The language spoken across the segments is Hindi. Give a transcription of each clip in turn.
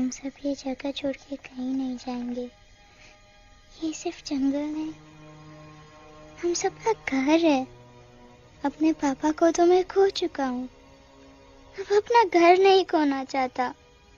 हम सब ये जगह छोड़ के कहीं नहीं जाएंगे। ये सिर्फ जंगल नहीं, हम सबका घर है। अपने पापा को तो मैं खो चुका हूँ, अब अपना घर नहीं खोना चाहता।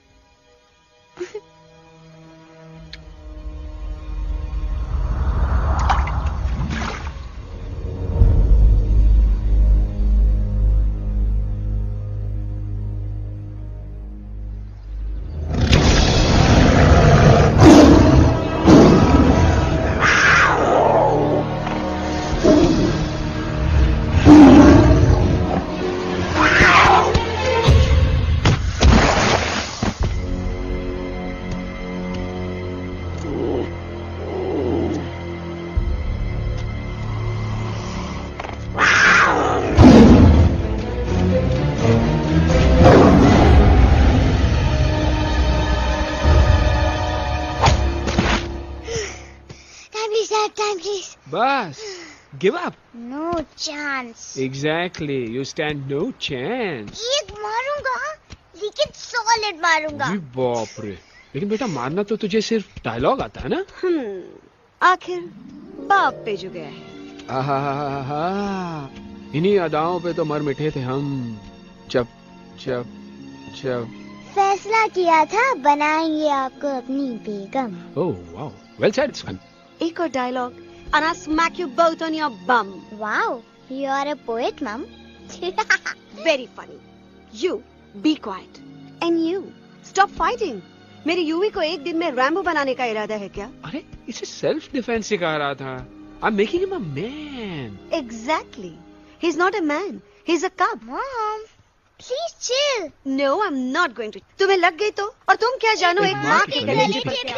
बस, give up. No chance. Exactly, you stand no chance. एक मारूंगा, लेकिन सॉलिड मारूंगा। जी बाप रे, लेकिन बेटा मारना तो तुझे सिर्फ डायलॉग आता है ना? आखिर बाप पे जो गया है। आहा, इन्हीं अदाओं पे तो मर मिटे थे हम जब जब जब फैसला किया था बनाएंगे आपको अपनी बेगम। Oh wow, well said, it's fun. एक और dialogue and I'll smack you both on your bum. Wow, you are a poet, Mom. Very funny. You be quiet and you stop fighting. मेरी यूवी को एक दिन में रैम्बो बनाने का इरादा है क्या? अरे इसे सेल्फ डिफेंस सिखा रहा था। I'm making him a man. Exactly. He's not a man. He's a cub. Mom, please chill. No, I'm not going to. तुम्हें लग गई तो? और तुम क्या जानो एक माँ के गले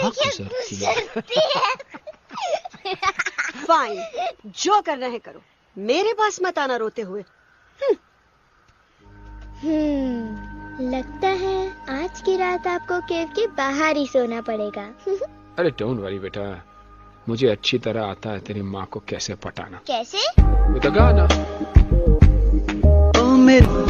पर फाइन, जो करना है करो, मेरे पास मत आना रोते हुए। लगता है आज की रात आपको केव के बाहर ही सोना पड़ेगा। अरे डोंट वरी बेटा, मुझे अच्छी तरह आता है तेरी माँ को कैसे पटाना। कैसे? With a गाना। ओ मेरे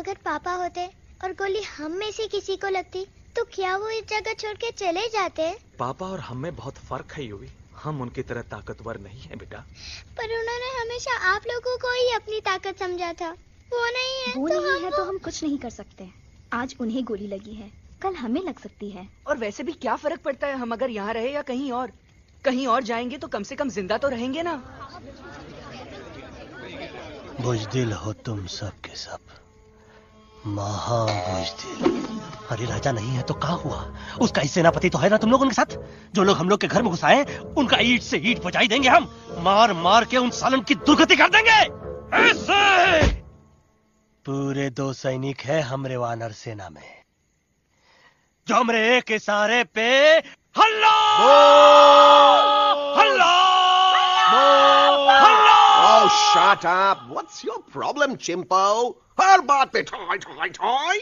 अगर पापा होते और गोली हम में से किसी को लगती तो क्या वो इस जगह छोड़ के चले जाते? पापा और हम में बहुत फर्क है यूवी। हम उनकी तरह ताकतवर नहीं है बेटा। पर उन्होंने हमेशा आप लोगों को ही अपनी ताकत समझा था। वो नहीं है वो तो नहीं है तो हम कुछ नहीं कर सकते। आज उन्हें गोली लगी है, कल हमें लग सकती है। और वैसे भी क्या फर्क पड़ता है हम अगर यहाँ रहे या कहीं और? कहीं और जाएंगे तो कम से कम जिंदा तो रहेंगे ना। बुज़दिल हो तुम सब के सब, महाबुज़दिल। अरे राजा नहीं है तो क्या हुआ? उसका ही सेनापति तो है ना तुम लोग उनके साथ। जो लोग हम लोग के घर में घुसाए उनका ईंट से ईंट बजाई देंगे हम। मार मार के उन सालन की दुर्गति कर देंगे ऐसे। पूरे 2 सैनिक है हमरे वानर सेना में जो हमरे एक इशारे पे हल्ला हल्ला हल्ला। Oh, shut up! What's your problem, चिंपो? हर बात पे ठोय ठोय ठोय।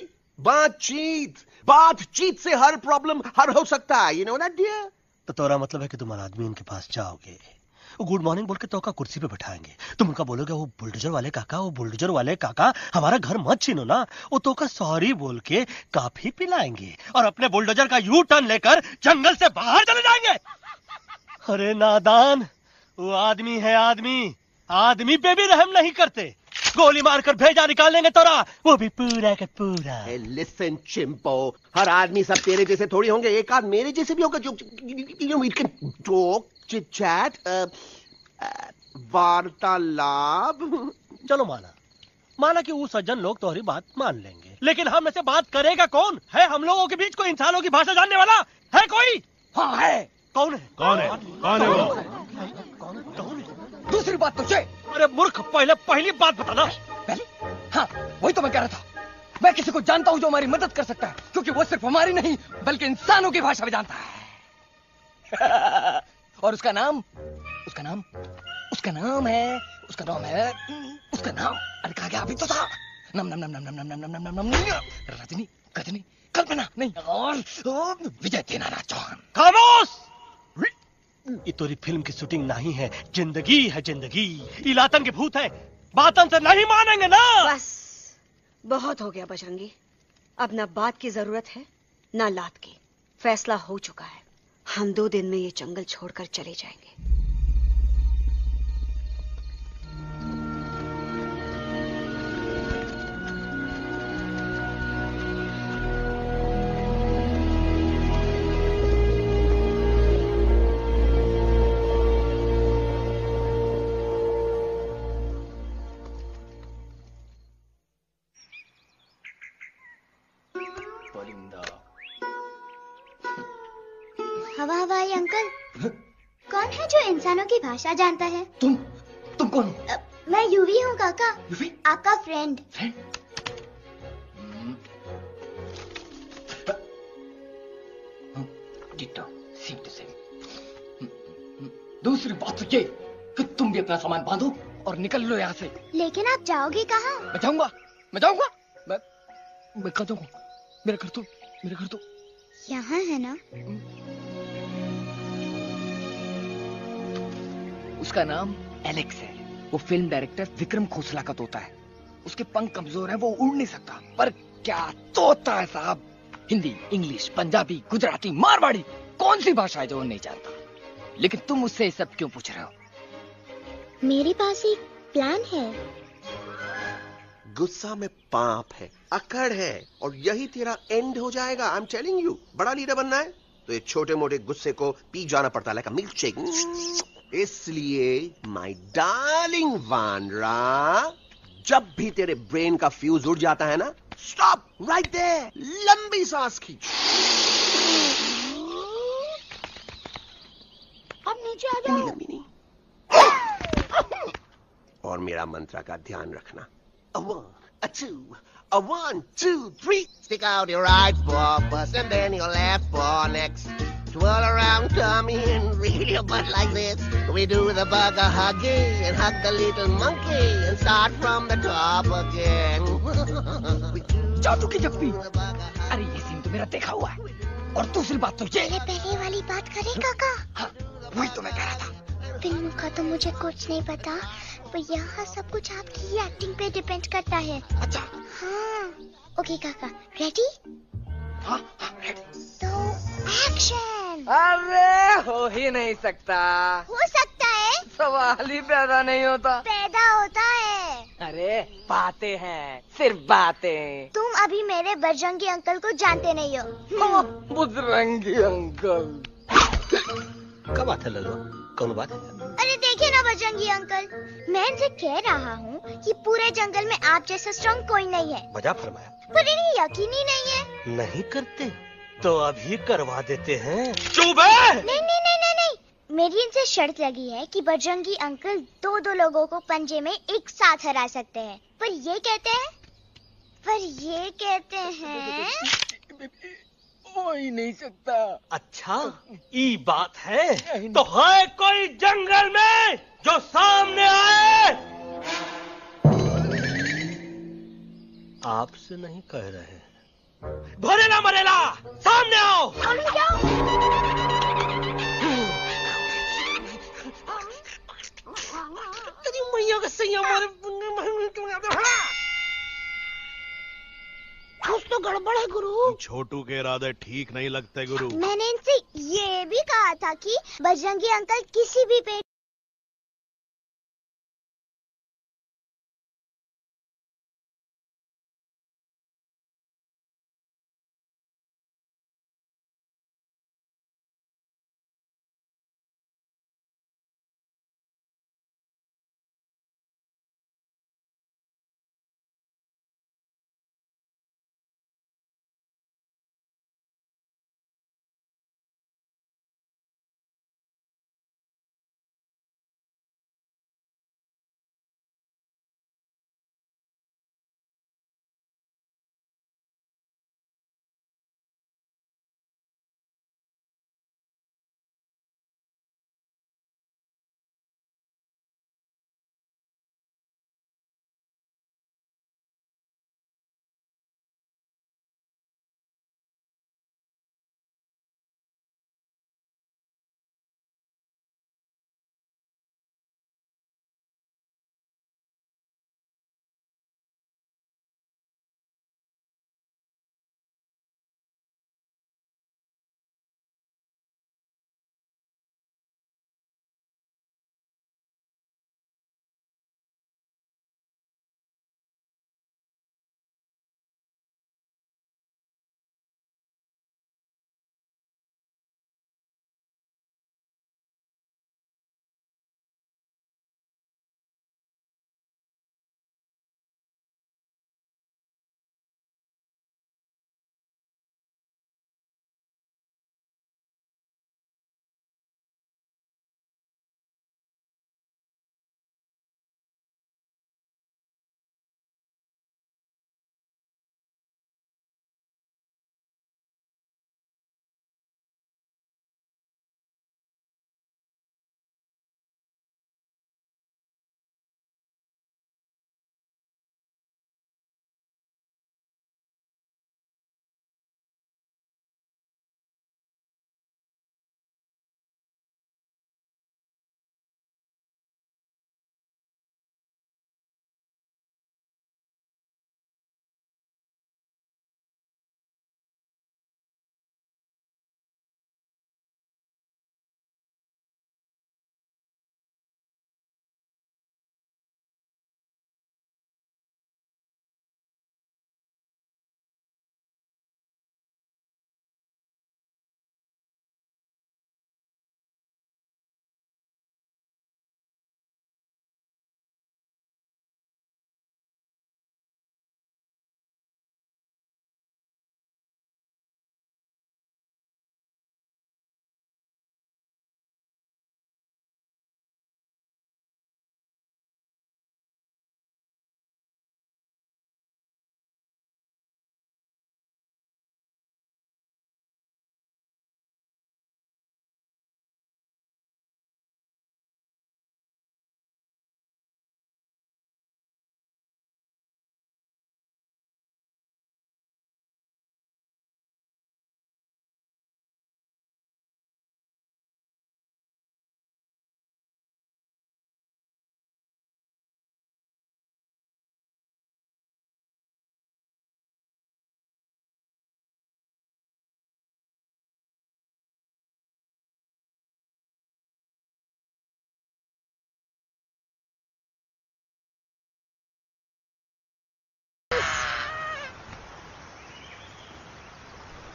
बातचीत से हर प्रॉब्लम हल हो सकता है। You know that, dear? तो तोरा मतलब है कि तुम आदमी उनके पास जाओगे, गुड मॉर्निंग बोल के तो का कुर्सी पे बैठाएंगे। तुम उनका बोलोगे वो बुलडोजर वाले काका हमारा घर मत छीनो ना। वो तो का सॉरी बोल के काफी पिलाएंगे और अपने बुलडोजर का यू टर्न लेकर जंगल से बाहर चले जाएंगे। अरे नादान, वो आदमी है आदमी पे भी रहम नहीं करते। गोली मारकर भेजा निकाल लेंगे तोरा, वो भी पूरा का पूरा। Hey, listen, चिंपो, हर आदमी सब तेरे जैसे थोड़ी होंगे। एक आध मेरे जैसे भी होगा जो we can talk, chit chat, वार्तालाप। चलो माना कि वो सज्जन लोग तुम्हारी बात मान लेंगे, लेकिन हम में से बात करेगा कौन? है हम लोगों के बीच कोई इंसानों की भाषा जानने वाला है कोई? हाँ है। कौन है वो? दूसरी बात तुझे। अरे मूर्ख, पहली बात बताना। पहले? हाँ, वही तो मैं कह रहा था। मैं किसी को जानता हूँ जो हमारी मदद कर सकता है, क्योंकि वो सिर्फ हमारी नहीं बल्कि इंसानों की भाषा भी जानता है। और उसका नाम है अरे कहा गया अभी तो था। नम रजनी गजनी कल्पना नहीं और विजय देनाराज चौहान। खामोश! ये तोरी फिल्म की शूटिंग नहीं है, जिंदगी है जिंदगी। इलातन के भूत है, बातन से नहीं मानेंगे ना। बस बहुत हो गया बजरंगी। अब ना बात की जरूरत है ना लात की। फैसला हो चुका है। हम 2 दिन में ये जंगल छोड़कर चले जाएंगे। हवाई अंकल, कौन है जो इंसानों की भाषा जानता है? तुम कौन हो? मैं यूवी हूँ काका। यूवी? आपका friend. Ditto, same to same. दूसरी बात तो ये कि तुम भी अपना सामान बांधो और निकल लो यहाँ से। लेकिन आप जाओगे कहाँ? मैं जाऊंगा। मैं कहाँ जाऊंगा? मेरा घर तो यहाँ है ना। उसका नाम एलेक्स है। वो फिल्म डायरेक्टर विक्रम खोसला का तोता है। उसके पंख कमजोर हैं, वो उड़ नहीं सकता। पर क्या तोता है साहब। हिंदी, इंग्लिश, पंजाबी, गुजराती, मारवाड़ी, कौन सी भाषा है जो वो नहीं जानता। लेकिन तुम उससे ये सब क्यों पूछ रहे हो? मेरे पास एक प्लान है। गुस्सा में पाप है, अकड़ है, और यही तेरा एंड हो जाएगा। I am telling you. बड़ा लीडर बनना है तो ये छोटे मोटे गुस्से को पी जाना पड़ता है, लाइक अ मिल्क शेक। इसलिए माय डार्लिंग वानरा, जब भी तेरे ब्रेन का फ्यूज उड़ जाता है ना, स्टॉप राइट देयर, लंबी सांस खींच। अब नीचे आ जाओ। लंबी नहीं। और मेरा मंत्र का ध्यान रखना। A 1, a 2, a 1, 2, 3. Stick out your right paw first and then your left paw next. Twirl around, tummy and reel your butt like this. We do the bugger hugging and hug the little monkey and start from the top again. जादू की जप्पी। अरे ये सीन तो मेरा देखा हुआ है। और दूसरी बात तो ये। पहले वाली बात करें काका। हाँ, वही तो मैं कह रहा था। फिल्म का तो मुझे कुछ नहीं पता, पर यहाँ सब कुछ आपकी ही एक्टिंग पे डिपेंड करता है। अच्छा। हाँ। ओके काका, रेडी? हाँ रेडी। तो एक्शन। अरे हो ही नहीं सकता। हो सकता है। सवाल ही पैदा नहीं होता। पैदा होता है। अरे बातें हैं, सिर्फ बातें। तुम अभी मेरे बजरंगी अंकल को जानते नहीं हो। बजरंगी अंकल। क्या बात है लल्लू, कौन बात है? अरे देखिए ना बजरंगी अंकल, मैं इनसे कह रहा हूँ कि पूरे जंगल में आप जैसा स्ट्रॉन्ग कोई नहीं है। वजह फरमाया। पर इन्हें यकीन ही नहीं है। नहीं करते तो अभी करवा देते हैं। चुप है। नहीं नहीं नहीं नहीं नहीं, मेरी इनसे शर्त लगी है कि बजरंगी अंकल दो लोगों को पंजे में एक साथ हरा सकते हैं। पर ये कहते हैं हो ही नहीं सकता। अच्छा ये बात है तो है कोई जंगल में जो सामने आए? आपसे नहीं कह रहे, भरेला मरेला सामने आओ। मैया का सैया मारे कुछ तो गड़बड़ है गुरु। छोटू के इरादे ठीक नहीं लगते गुरु। मैंने इनसे ये भी कहा था कि बजरंगी अंकल किसी भी पेड़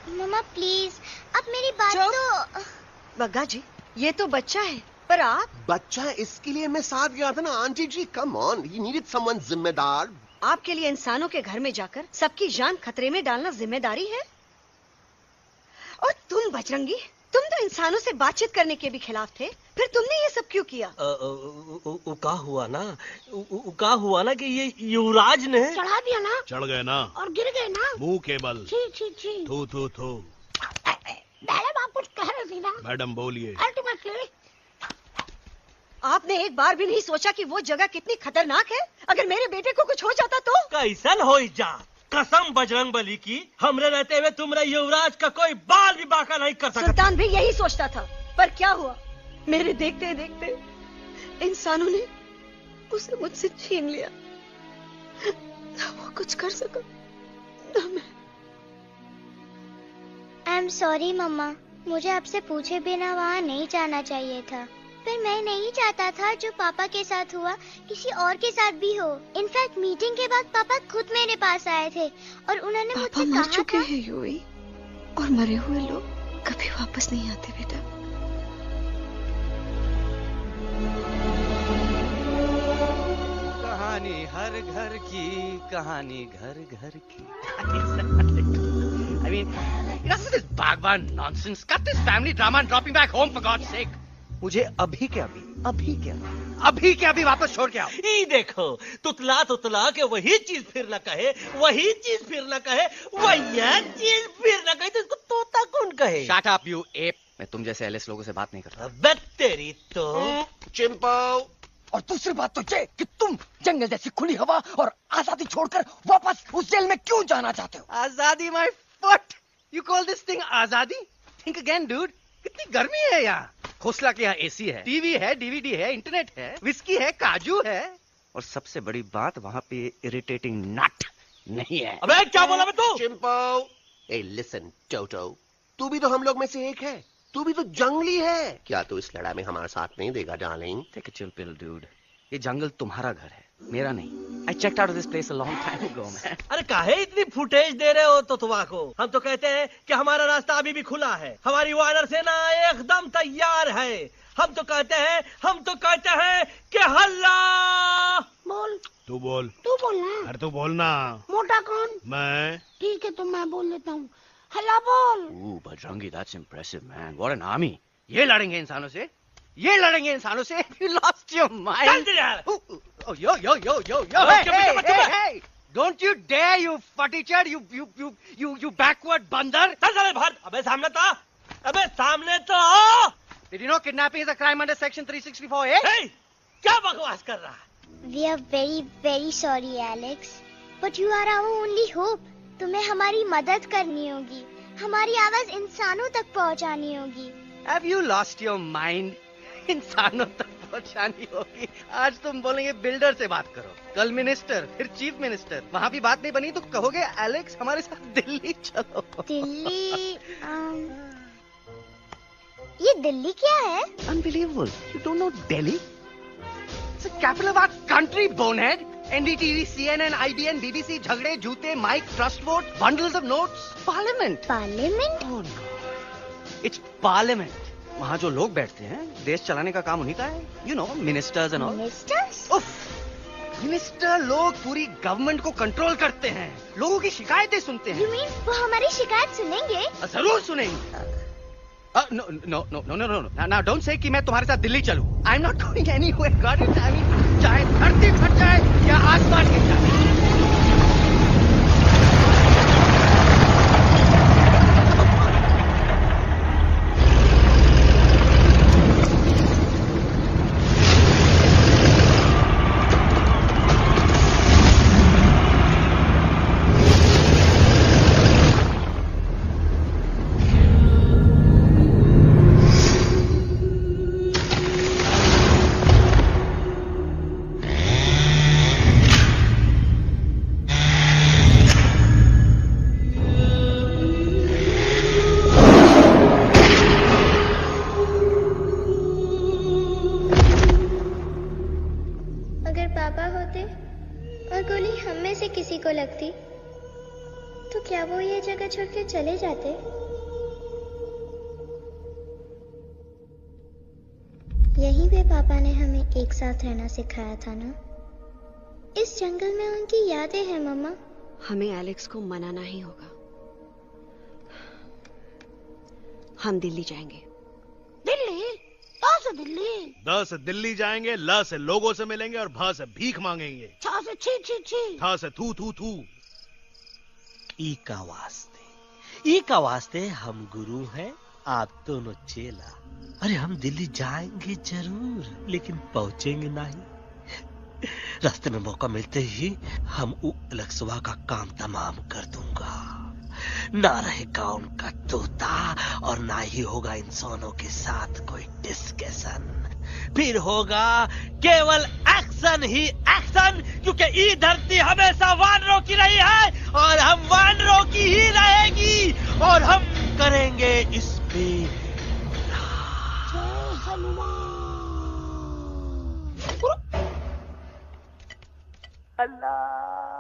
मम्मा प्लीज, अब मेरी बात तो। बग्गा जी, ये तो बच्चा है, पर आप? बच्चा इसके लिए मैं साथ गया था ना aunty ji. Come on, he needed someone जिम्मेदार। आपके लिए इंसानों के घर में जाकर सबकी जान खतरे में डालना जिम्मेदारी है? और तुम बजरंगी, तुम तो इंसानों से बातचीत करने के भी खिलाफ थे, फिर तुमने ये सब क्यों किया? का हुआ ना कि ये युवराज ने चढ़ा दिया ना, चढ़ गए ना और गिर गए ना मुंह के बल। छी छी छी। थू थू थू। मैडम आप कुछ कह रही थी ना? मैडम बोलिए। अल्टीमेटली आपने एक बार भी नहीं सोचा कि वो जगह कितनी खतरनाक है? अगर मेरे बेटे को कुछ हो जाता तो? कैसन हो जा, कसम बजरंग बली की, हमरे रहते हुए तुमरे युवराज का कोई बाल भी बाका नहीं कर सकता। सुल्तान भी यही सोचता था, पर क्या हुआ, मेरे देखते देखते इंसानों ने उसे मुझसे छीन लिया। ना वो कुछ कर सका, ना मैं। आई एम सॉरी मम्मा, मुझे आपसे पूछे बिना वहाँ नहीं जाना चाहिए था। पर मैं नहीं चाहता था जो पापा के साथ हुआ किसी और के साथ भी हो। इनफैक्ट मीटिंग के बाद पापा खुद मेरे पास आए थे और उन्होंने मुझसे कहा था, चुके हैं यूई, और मरे हुए लोग कभी वापस नहीं आते बेटा। कहानी हर घर की, कहानी घर घर की। I mean, enough of this Bhagwan nonsense. Cut this family drama and drop me back home for God's sake. मुझे अभी के अभी वापस छोड़ के आओ। ये देखो, तुतला तुतला के वही चीज फिर न कहे, वही चीज फिर न कहे, वही चीज फिर न कहे, तो इसको तोता कौन कहे? Shut up, you ape. मैं तुम जैसे एलिस लोगों से बात नहीं करता। बट तेरी तो चिंपो। और दूसरी बात तो ये कि तुम जंगल जैसी खुली हवा और आजादी छोड़कर वापस उस जेल में क्यों जाना चाहते हो? आजादी my foot. You call this thing आजादी? Think again, dude. कितनी गर्मी है यहाँ। खोसला के यहाँ एसी है, टीवी है, डीवीडी है, इंटरनेट है, विस्की है, काजू है, और सबसे बड़ी बात वहाँ पे इरिटेटिंग नट नहीं है। अबे क्या बोला मैं तू? चिंपो। ए लिसन टोटो, तू भी तो हम लोग में से एक है, तू भी तो जंगली है। क्या तू इस लड़ाई में हमारा साथ नहीं देगा darling? Take a chill pill dude, ये जंगल तुम्हारा घर है, मेरा नहीं। I checked out of this place a long time ago, man. अरे काहे इतनी फुटेज दे रहे हो तुतवा को? हम तो कहते हैं कि हमारा रास्ता अभी भी खुला है, हमारी वानर सेना एकदम तैयार है। हम तो कहते हैं कि हल्ला। बोल। तू बोल। तू बोलना। अरे तू बोलना। मोटा कौन? मैं। ठीक है तो मैं बोल लेता हूँ। हल्ला बोल। Ooh, Bajrangi, that's impressive, man. What an army. ये लड़ेंगे इंसानों से? ये लड़ेंगे इंसानों से? You lost your mind. Oh, yo. Hey. Don't you dare, you fatty-chad, you backward बंदर. चल भाग। अबे सामने तो आओ। Did you know kidnapping is a crime under section 364A? Hey, क्या बकवास कर रहा है? We are very very sorry Alex, but you are our only hope. तुम्हें हमारी मदद करनी होगी, हमारी आवाज इंसानों तक पहुंचानी होगी। Have you lost your mind? इंसानों तक पहुंचानी होगी। आज तुम बोलेंगे बिल्डर से बात करो, कल मिनिस्टर, फिर चीफ मिनिस्टर, वहाँ भी बात नहीं बनी तो कहोगे एलेक्स हमारे साथ दिल्ली चलो। दिल्ली ये दिल्ली क्या है? Unbelievable. You don't know Delhi? It's the capital of our country, bonehead. NDTV, CNN, IBN, BBC, झगड़े, जूते, mic, trust vote, bundles of notes. Parliament. Parliament? Oh no. It's parliament. वहाँ जो लोग बैठते हैं, देश चलाने का काम उन्हीं का है। You know, ministers and all. Ministers? उफ, मिनिस्टर लोग पूरी गवर्नमेंट को कंट्रोल करते हैं, लोगों की शिकायतें सुनते हैं। You mean वो हमारी शिकायत सुनेंगे? जरूर सुनेंगे। No. Now don't say कि मैं तुम्हारे साथ दिल्ली चलूं. I'm not going anywhere. Got it? I mean, चाहे धरती फट जाए या आसमान गिर जाए। तो क्या वो ये जगह छोड़ के चले जाते? यहीं पे पापा ने हमें एक साथ रहना सिखाया था ना। इस जंगल में उनकी यादें हैं मम्मा। हमें एलेक्स को मनाना ही होगा। हम दिल्ली जाएंगे। दिल्ली? कहाँ से दिल्ली? द से दिल्ली जाएंगे, ल से लोगों से मिलेंगे और भ से भीख मांगेंगे, छ से छी छी छी, थ से थू थू थू। ई का वास्ते हम गुरु हैं, आप दोनों चेला। अरे हम दिल्ली जाएंगे जरूर, लेकिन पहुंचेंगे नहीं। रास्ते में मौका मिलते ही हम अलक्सवा का काम तमाम कर दूंगा। ना रहेगा उनका तोता और ना ही होगा इंसानों के साथ कोई डिस्कशन। फिर होगा केवल एक्शन ही एक्शन, क्योंकि ये धरती हमेशा वानरों की रही है और हम वानरों की ही रहेगी, और हम करेंगे इस पे जय हनुमान। अल्लाह।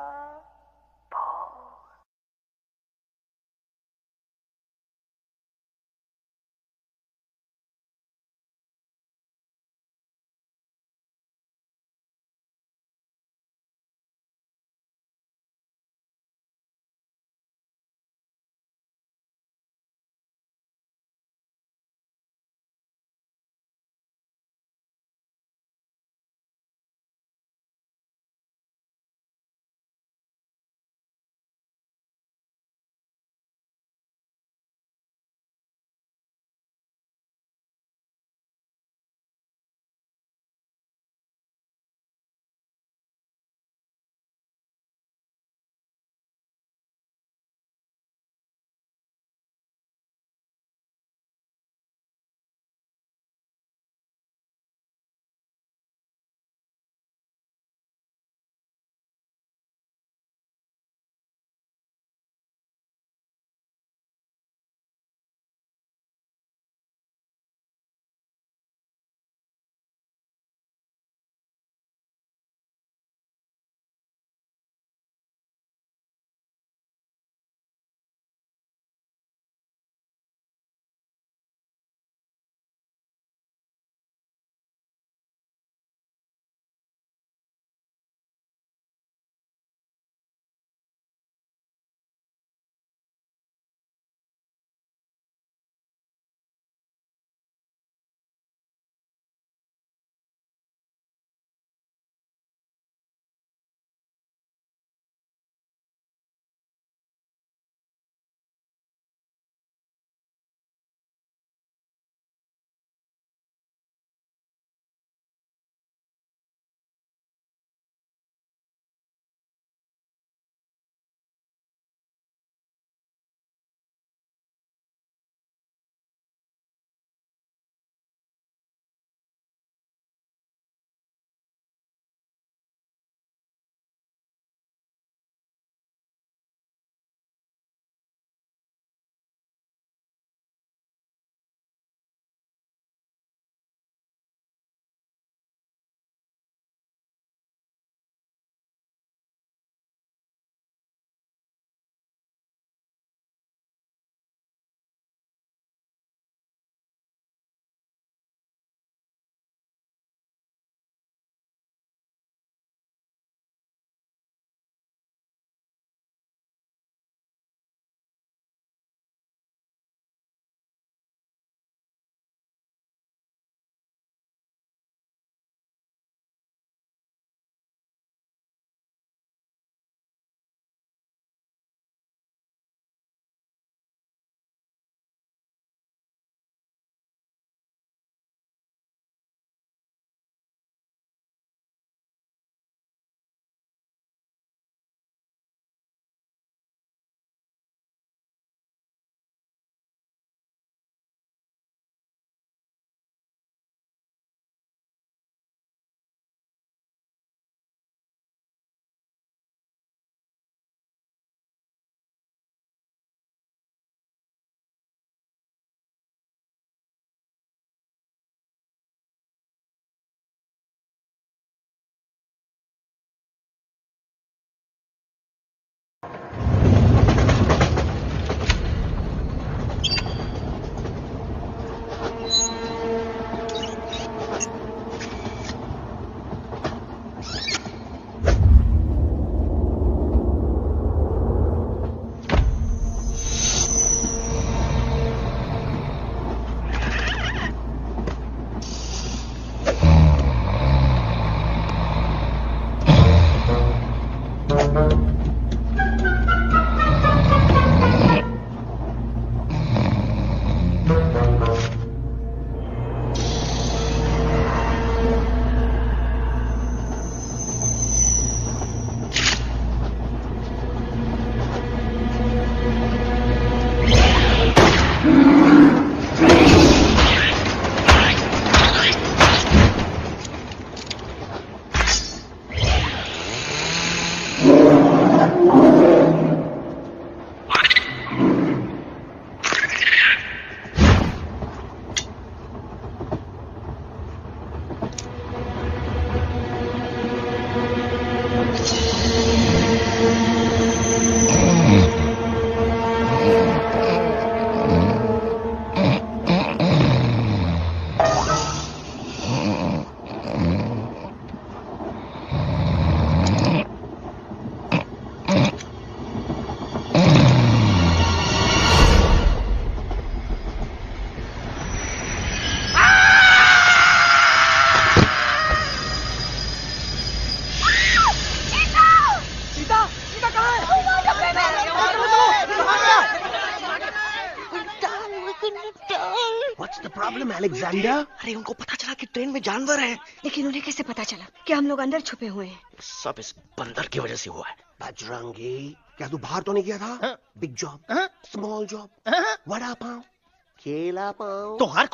अलेक्जेंडर, अरे उनको पता चला कि ट्रेन में जानवर हैं। लेकिन उन्हें कैसे पता चला कि हम लोग अंदर छुपे हुए हैं? सब इस बंदर की वजह से हुआ है। बजरंगी, क्या तू बाहर तो नहीं गया था? Big job, small job, vada pav, केला पाव। तोहार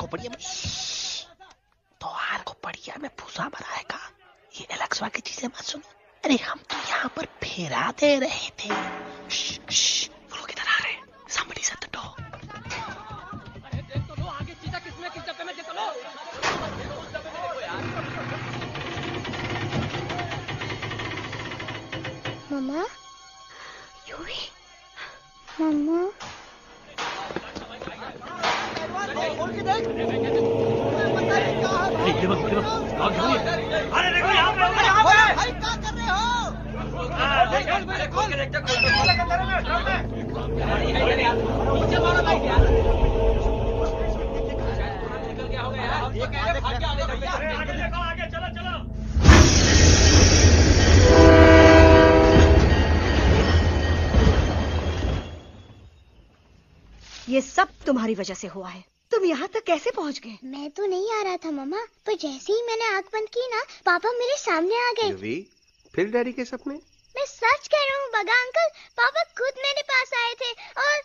खोपड़िया में भूसा भराएगा। ये एलेक्सा की चीजें मत सुनो। अरे हम तो यहाँ पर फेरा दे रहे थे। वो लोग इधर आ रहे हैं। Somebody shut the door. मम्मा, यूवी, मम्मा। अरे देखो यहाँ पे, भाई क्या कर रहे हो? ये सब तुम्हारी वजह से हुआ है। तुम यहाँ तक कैसे पहुँच गए? मैं तो नहीं आ रहा था मम्मा, पर जैसे ही मैंने आंख बंद की ना, पापा मेरे सामने आ गए। यूवी, फिर डैडी के सपने? मैं सच कह रहा हूँ बगा अंकल, पापा खुद मेरे पास आए थे और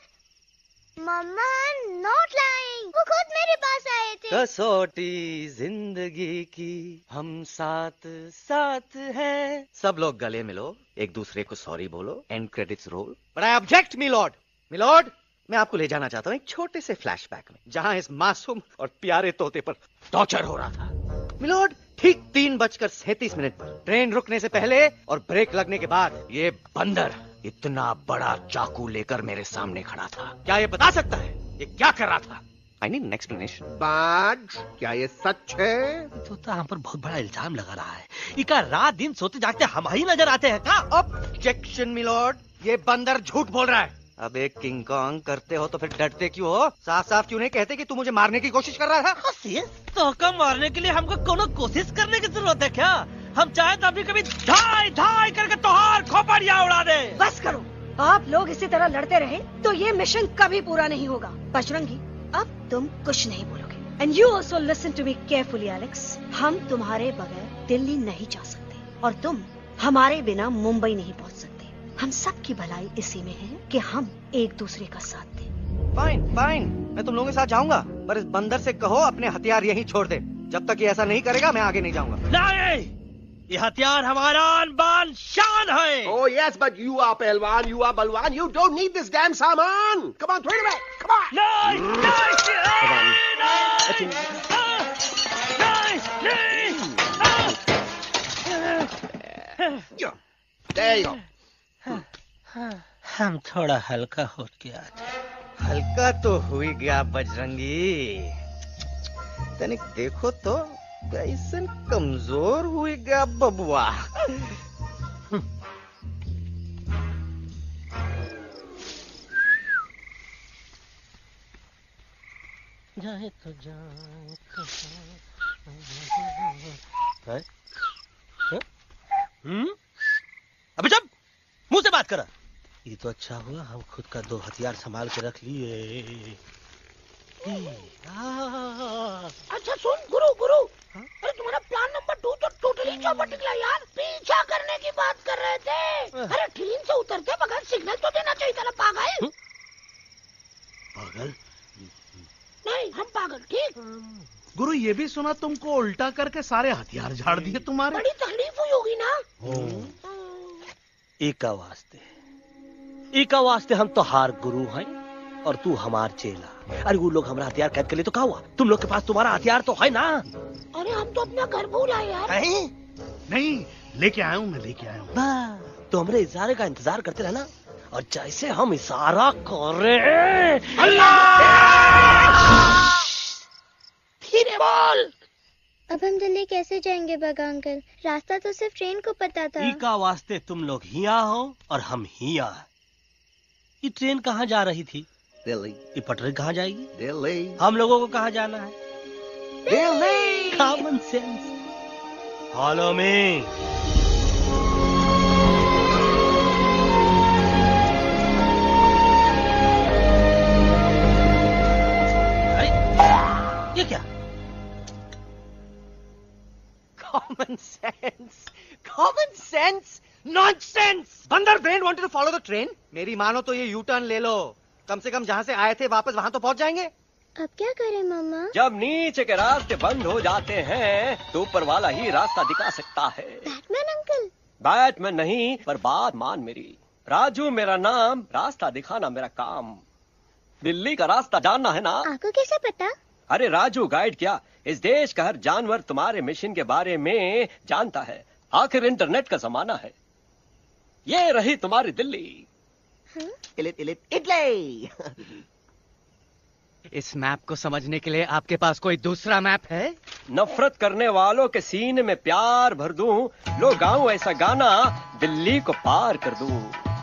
मम्मा नॉट लाइंग, वो खुद मेरे पास आए थे। कसौटी जिंदगी की हम साथ साथ हैं। सब लोग गले मिलो, एक दूसरे को सॉरी बोलो, end credits roll. But I object milord, मैं आपको ले जाना चाहता हूँ एक छोटे से फ्लैशबैक में, जहाँ इस मासूम और प्यारे तोते पर टॉर्चर हो रहा था। मिलॉर्ड, ठीक 3:37 पर ट्रेन रुकने से पहले और ब्रेक लगने के बाद ये बंदर इतना बड़ा चाकू लेकर मेरे सामने खड़ा था। क्या ये बता सकता है ये क्या कर रहा था? I need an explanation. बाज, क्या ये सच है? तो हम पर बहुत बड़ा इल्जाम लगा रहा है। इका रात दिन सोते जागते हम ही नजर आते हैं का? ऑब्जेक्शन मिलॉर्ड, ये बंदर झूठ बोल रहा है। अब एक किंग कॉन्ग करते हो तो फिर डरते क्यों हो? साफ साफ क्यों नहीं कहते कि तू मुझे मारने की कोशिश कर रहा था? तो कम मारने के लिए हमको कोनो कोशिश करने की जरूरत है क्या? हम चाहे तो अभी कभी धाई धाई करके तोहार खोपड़िया उड़ा दे। बस करो, आप लोग इसी तरह लड़ते रहे तो ये मिशन कभी पूरा नहीं होगा। बजरंगी, अब तुम कुछ नहीं बोलोगे। And you also listen to me carefully Alex. हम तुम्हारे बगैर दिल्ली नहीं जा सकते और तुम हमारे बिना मुंबई नहीं पहुंच सकते। हम सब की भलाई इसी में है कि हम एक दूसरे का साथ दें। फाइन, मैं तुम लोगों के साथ जाऊंगा, पर इस बंदर से कहो अपने हथियार यहीं छोड़ दे। जब तक ये ऐसा नहीं करेगा मैं आगे नहीं जाऊंगा। नहीं, ये हथियार हमारा आन-बान शान है। Oh yes, but you are पहलवान, you are बलवान, you don't need this damn सामान. Come on, throw it away. Come on. नहीं। There you go. हम थोड़ा हल्का हो गया। हल्का तो हुई गया बजरंगी, तनिक देखो तो कैसन कमजोर हुई गया बबुआ। जाए तो जाए अबे जब मत करा। ये तो अच्छा हुआ हम खुद का 2 हथियार संभाल के रख लिए। अच्छा सुन गुरु गुरु, अरे तुम्हारा प्लान नंबर 2 तो टोटली चौपट निकला यार। पीछा करने की बात कर रहे थे। अरे ट्रेन से उतरते बगैर सिग्नल तो देना चाहिए था ना पागल। पागल? नहीं हम पागल, ठीक। गुरु ये भी सुना तुमको उल्टा करके सारे हथियार झाड़ दिए तुम्हारे। बड़ी तकलीफ हुई होगी ना। एका वास्ते हम तो हार गुरु हैं और तू हमार चेला। अरे वो लोग हमारा हथियार कैद कर ले तो क्या हुआ? तुम लोग के पास तुम्हारा हथियार तो है ना। अरे हम तो अपना घर भूल आए यार। नहीं लेके आया हूँ, मैं लेके आया हूँ। तो हमारे इशारे का इंतजार करते रहना और जैसे हम इशारा करें धीरे बोल। अब हम दिल्ली कैसे जाएंगे बागा अंकल? रास्ता तो सिर्फ ट्रेन को पता था। एका वास्ते तुम लोग हिया हो और हम हिया। ये ट्रेन कहाँ जा रही थी? दिल्ली। ये पटरी कहाँ जाएगी? दिल्ली। हम लोगों को कहाँ जाना है? Delhi. Common sense. Follow me. ये क्या? Common sense. Common sense. Nonsense. बंदर brain wanted to follow the train. मेरी मानो तो ये यू टर्न ले लो। कम से कम जहाँ से आए थे वापस वहाँ तो पहुँच जाएंगे। अब क्या करें मामा? जब नीचे के रास्ते बंद हो जाते हैं तो ऊपर वाला ही रास्ता दिखा सकता है। Batman uncle? बैटमैन नहीं, पर बात मान मेरी। राजू मेरा नाम, रास्ता दिखाना मेरा काम। दिल्ली का रास्ता जानना है ना? आपको कैसे पता? अरे राजू गाइड क्या, इस देश का हर जानवर तुम्हारे मिशन के बारे में जानता है। आखिर इंटरनेट का जमाना है। ये रही तुम्हारी दिल्ली। इटली। इस मैप को समझने के लिए आपके पास कोई दूसरा मैप है? नफरत करने वालों के सीने में प्यार भर दूं, लो गाऊं ऐसा गाना, दिल्ली को पार कर दूं।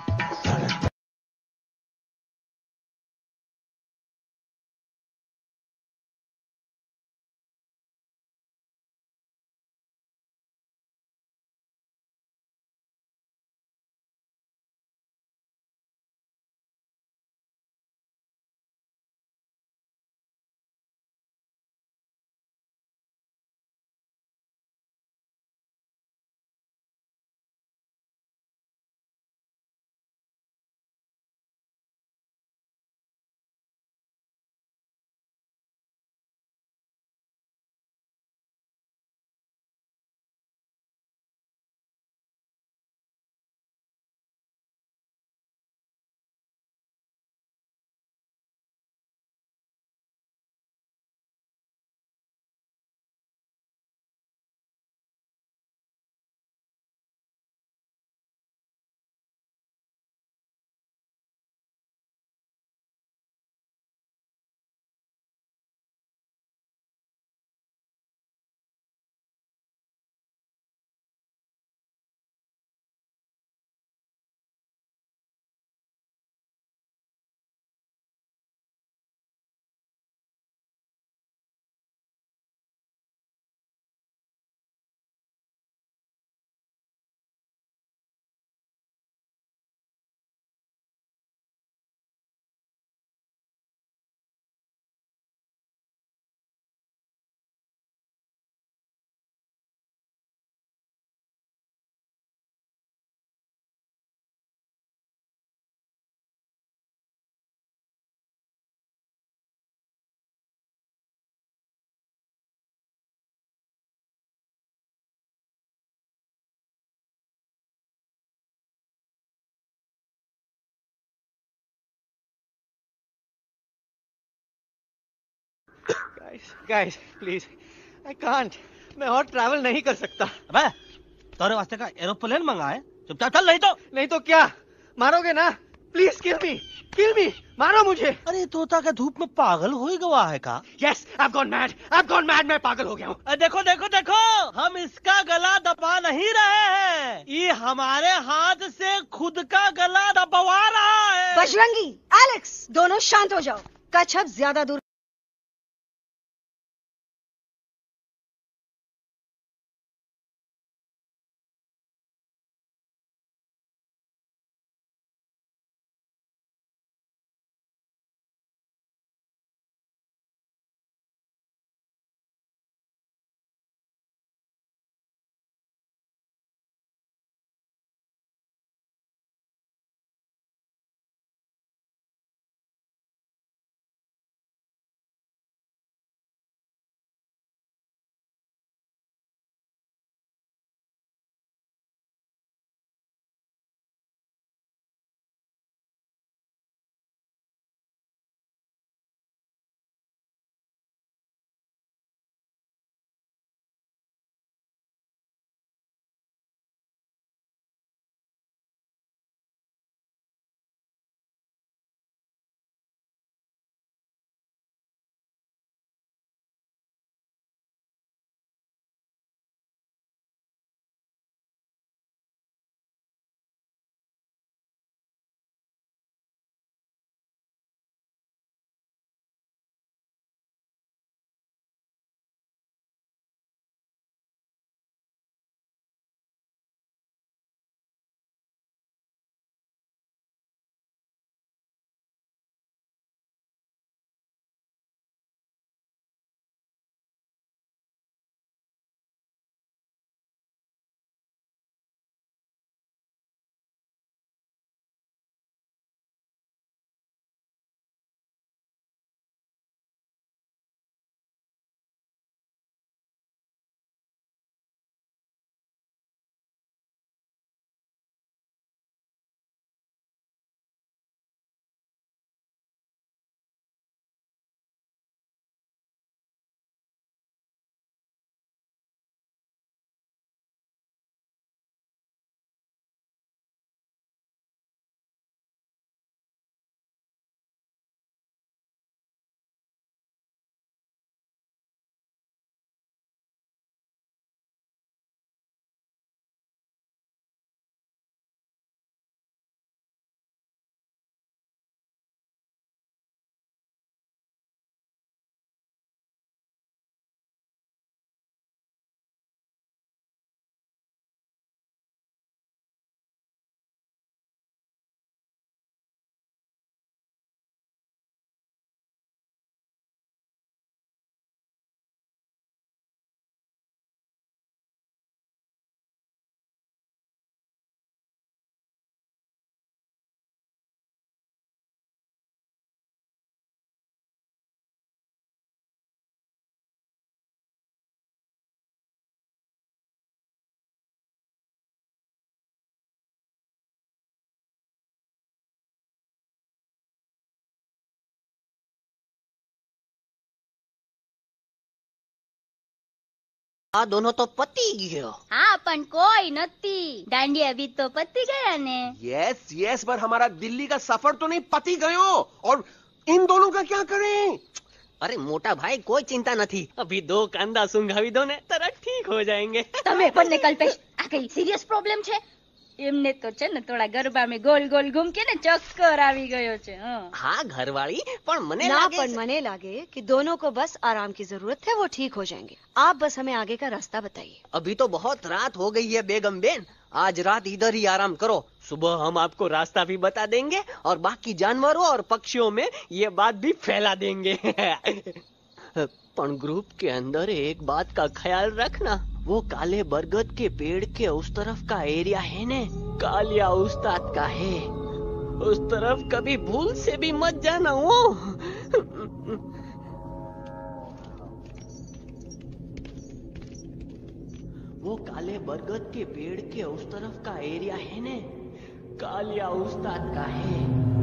Guys, please, I can't. मैं और ट्रैवल नहीं कर सकता। अबे, तोरे वास्ते का एरोप्लेन मंगाए, चुपचाप चल, नहीं तो क्या मारोगे ना? प्लीज किल मी, मारो मुझे। अरे तोता के धूप में पागल हो ही गवा है का? Yes, I've gone mad, मैं पागल हो गया हूँ। देखो, हम इसका गला दबा नहीं रहे हैं, ये हमारे हाथ से खुद का गला दबवा रहा है। बजरंगी, एलेक्स, दोनों शांत हो जाओ। कच्छप ज्यादा दूर આ દોનો તો પતી ગયો. हाँ पण कोई नती डांडी अभी तो पति गया ने. यस यस, पर हमारा दिल्ली का सफर तो नहीं पति गयो. और इन दोनों का क्या करें? અરે મોટા ભાઈ કોઈ ચિંતા નથી. અભી 2 કાંદા સુંઘાવી દો ને તરત ઠીક હો જાયેંગે. તમે બંને કલ્પેશ આ કઈ સિરિયસ પ્રોબ્લેમ છે? એમને તો છે ને થોડા ગરબામાં ગોલ ગોલ ઘૂમ કે ને ચક્કર આવી ગયો છે. हाँ घरवाली, पर मने ना लागे पर मने लागे कि दोनों को बस आराम की जरूरत है, वो ठीक हो जाएंगे. आप बस हमें आगे का रास्ता बताइए. अभी तो बहुत रात हो गई है बेगम बेन. आज रात इधर ही आराम करो. सुबह हम आपको रास्ता भी बता देंगे और बाकी जानवरों और पक्षियों में ये बात भी फैला देंगे. पण ग्रुप के अंदर एक बात का ख्याल रखना. वो काले बरगद के पेड़ के उस तरफ का एरिया है ने, कालिया उस्ताद का है. उस तरफ कभी भूल से भी मत जाना. वो काले बरगद के पेड़ के उस तरफ का एरिया है ने, कालिया उस्ताद का है.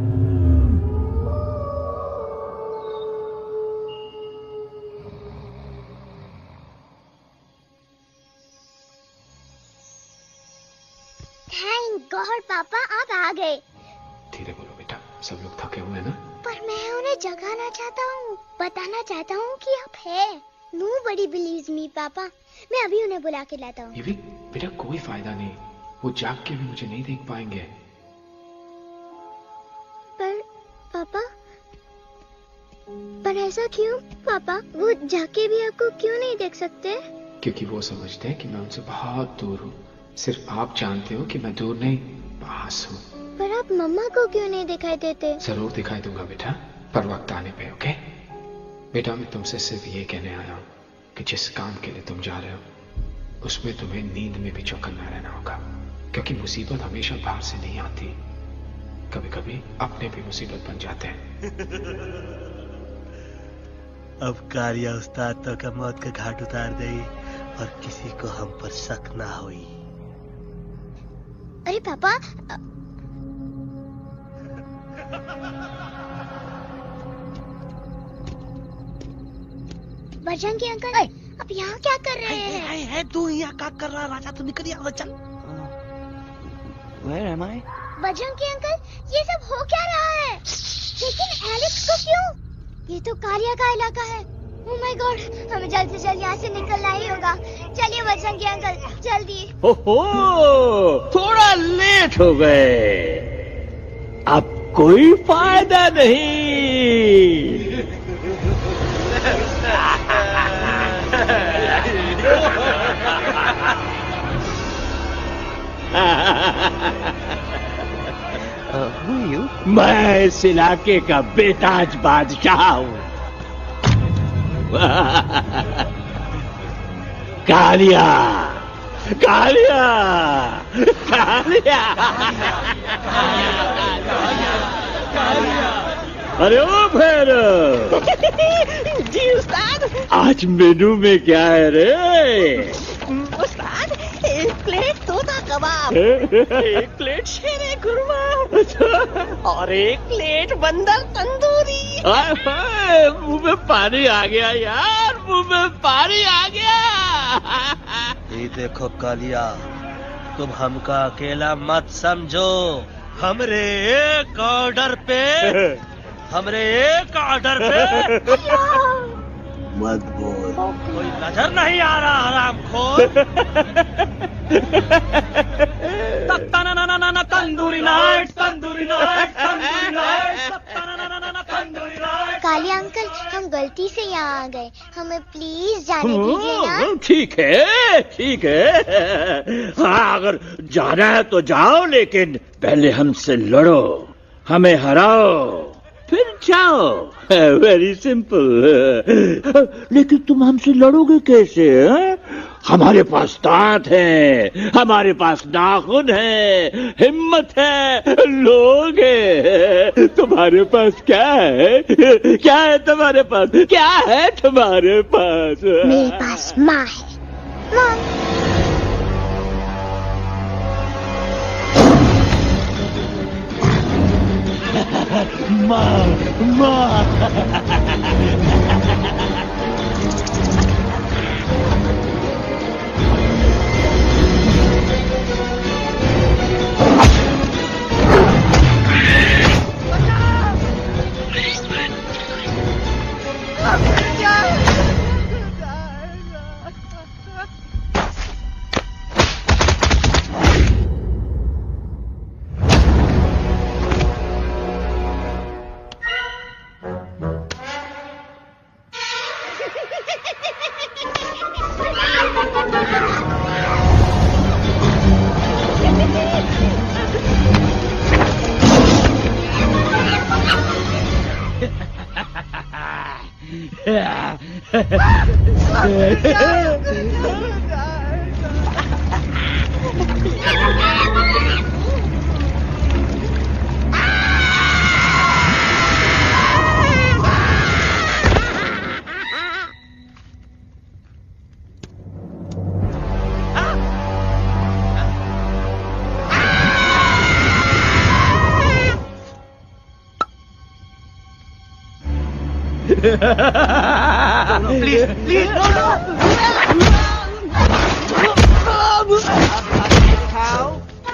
थैंक गॉड पापा आप आ गए. धीरे बोलो बेटा, सब लोग थके हुए हैं ना. पर मैं उन्हें जगाना चाहता हूँ, बताना चाहता हूँ कि आप है. Nobody believes me पापा. मैं अभी उन्हें बुला के लाता हूँ. ये भी बेटा कोई फायदा नहीं, वो जाग के भी मुझे नहीं देख पाएंगे. पर ऐसा क्यों पापा? वो जाग के भी आपको क्यों नहीं देख सकते? क्योंकि वो समझते हैं कि मैं उनसे बहुत दूर हूँ. सिर्फ आप जानते हो कि मैं दूर नहीं, पास हूँ. पर आप मम्मा को क्यों नहीं दिखाई देते? जरूर दिखाई दूंगा बेटा, पर वक्त आने पे. ओके बेटा, मैं तुमसे सिर्फ ये कहने आया हूँ कि जिस काम के लिए तुम जा रहे हो उसमें तुम्हें नींद में भी चौकन्ना रहना होगा. क्योंकि मुसीबत हमेशा बाहर से नहीं आती, कभी कभी अपने भी मुसीबत बन जाते हैं. अब कालिया उस्ताद तो का मौत का घाट उतार दे और किसी को हम पर शक ना हुई. अरे पापा बजरंगी अंकल, अब यहाँ क्या कर रहे हैं? है तू यहाँ क्या कर रहा? राजा तू निकल यहाँ, चल. Where am I? Bajrangi uncle, ये सब हो क्या रहा है? लेकिन एलेक्स को क्यों? ये तो कालिया का इलाका है. ओह माय गॉड, हमें जल्द से जल्द यहाँ से निकलना ही होगा. चलिए बजरंगी अंकल, जल्दी. ओहो, थोड़ा लेट हो गए. अब कोई फायदा नहीं. Who are you? मैं इस इलाके का बेताज बादशाह हूँ. कालिया, कालिया, कालिया. अरे ओ भैरव. जी उस्ताद. आज मेनू में क्या है रे? उस्ताद, 1 प्लेट तोता कबाब, 1 प्लेट शेरे खुरमा और 1 प्लेट बंदर तंदूरी. मुंह में पानी आ गया यार, मुंह में पानी आ गया. ये देखो कालिया, तुम हमका अकेला मत समझो. हमरे एक ऑर्डर पे मत बोल. कोई नजर नहीं आ रहा हरामखोर. Tandoori night, tandoori night, tandoori night, tandoori night. Kaliya uncle, हम गलती से यहाँ आ गए, हमें प्लीज जाने दीजिए ना. ठीक है, ठीक है. हाँ, अगर जाना है तो जाओ, लेकिन पहले हमसे लड़ो, हमें हराओ, फिर जाओ. Very simple. लेकिन तुम हमसे लड़ोगे कैसे? हमारे पास दांत है, हमारे पास नाखून है, हिम्मत है, लोग है. तुम्हारे पास क्या है? क्या है तुम्हारे पास? क्या है तुम्हारे पास? मेरे पास माँ है. माँ, माँ. Please, please, no. How?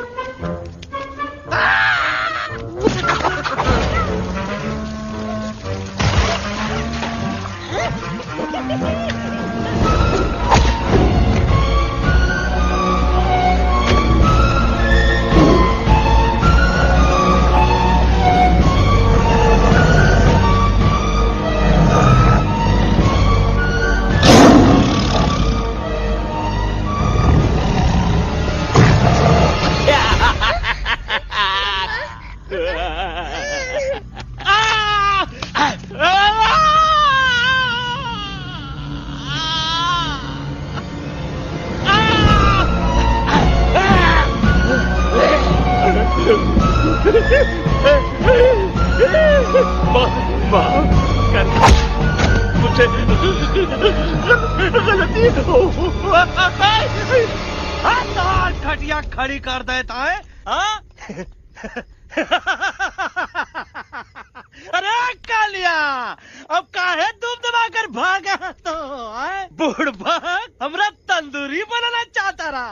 गलती घटिया खड़ी कर देता है अरे कालिया अब काहे तुम दबाकर भागा तो बुढ़बा हमरा तंदूरी बनाना चाहता रहा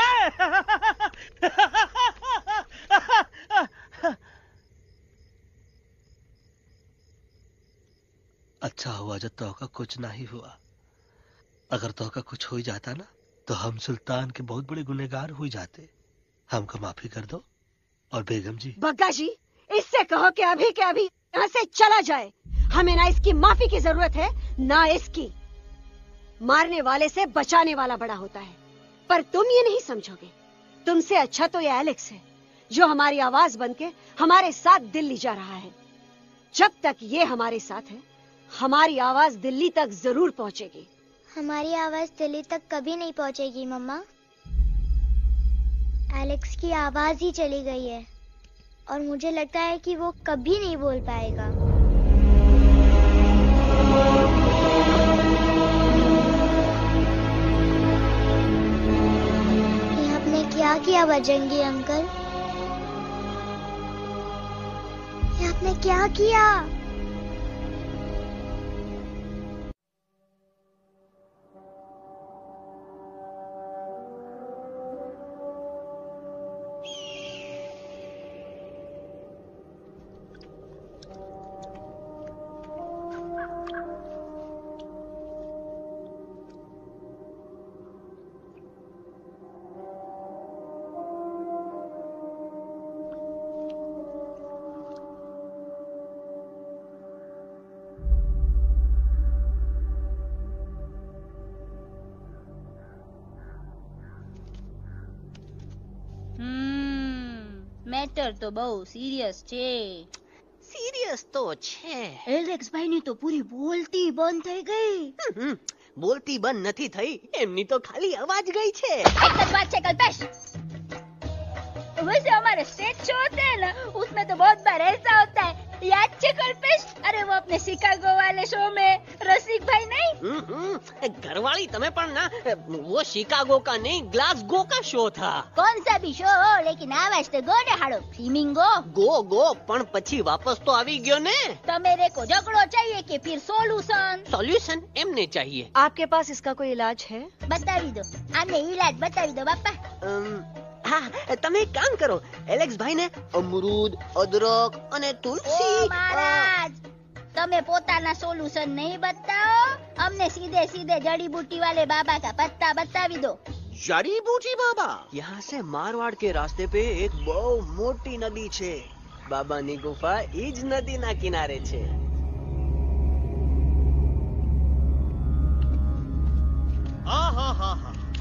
अच्छा हुआ जब तोहका कुछ नहीं हुआ। अगर तोहका कुछ हो जाता ना तो हम सुल्तान के बहुत बड़े गुनहगार हो जाते। हमको माफी कर दो। और बेगम जी, बग्गा जी, इससे कहो कि अभी के अभी यहाँ से चला जाए। हमें ना इसकी माफी की जरूरत है ना इसकी। मारने वाले से बचाने वाला बड़ा होता है, पर तुम ये नहीं समझोगे। तुमसे अच्छा तो ये एलेक्स है जो हमारी आवाज बनके हमारे साथ दिल्ली जा रहा है। जब तक ये हमारे साथ है हमारी आवाज दिल्ली तक जरूर पहुंचेगी। हमारी आवाज दिल्ली तक कभी नहीं पहुंचेगी मम्मा। एलेक्स की आवाज ही चली गई है और मुझे लगता है कि वो कभी नहीं बोल पाएगा। ये आपने क्या किया बजरंगी अंकल? ये आपने क्या किया? મેટર તો બહુ સિરિયસ છે. સિરિયસ તો છે. એલેક્સ ભાઈ ની તો પૂરી બોલતી બંધ થઈ ગઈ. બોલતી બંધ નથી થઈ, એમની તો ખાલી અવાજ ગઈ છે. એક જ વાત છે કલ્પેશ. वैसे हमारे स्टेज शो होते हैं ना, उसमें तो बहुत बार ऐसा होता है, याद है कल्पेश? अरे वो अपने शिकागो वाले शो में रसिक भाई नहीं? घरवाली तमें पण ना, वो शिकागो का नहीं ग्लासगो का शो था. कौन सा भी शो हो, लेकिन आवाज तो गो ने हाड़ो. फ्लेमिंगो गो पण પછી વાપસ તો આવી ગયો ને. तो मेरे को झगड़ो चाहिए कि फिर सॉल्यूशन एमने चाहिए. आपके पास इसका कोई इलाज है? बतावी दो, आने इलाज बतावी दो बापा. हाँ, તમે એક કામ કરો, એલેક્સ ભાઈ ને અમરૂદ, અદરક અને તુલસી. ओ महाराज, તમે પોતાના સોલ્યુશન नहीं बताओ, हमने सीधे सीधे जड़ी बूटी वाले बाबा का पत्ता बतावी दो. जड़ी बूटी बाबा? यहाँ से मारवाड़ के रास्ते पे एक बहु मोटी नदी छे. बाबानी गुफा इज नदी ना किनारे छे. हाँ,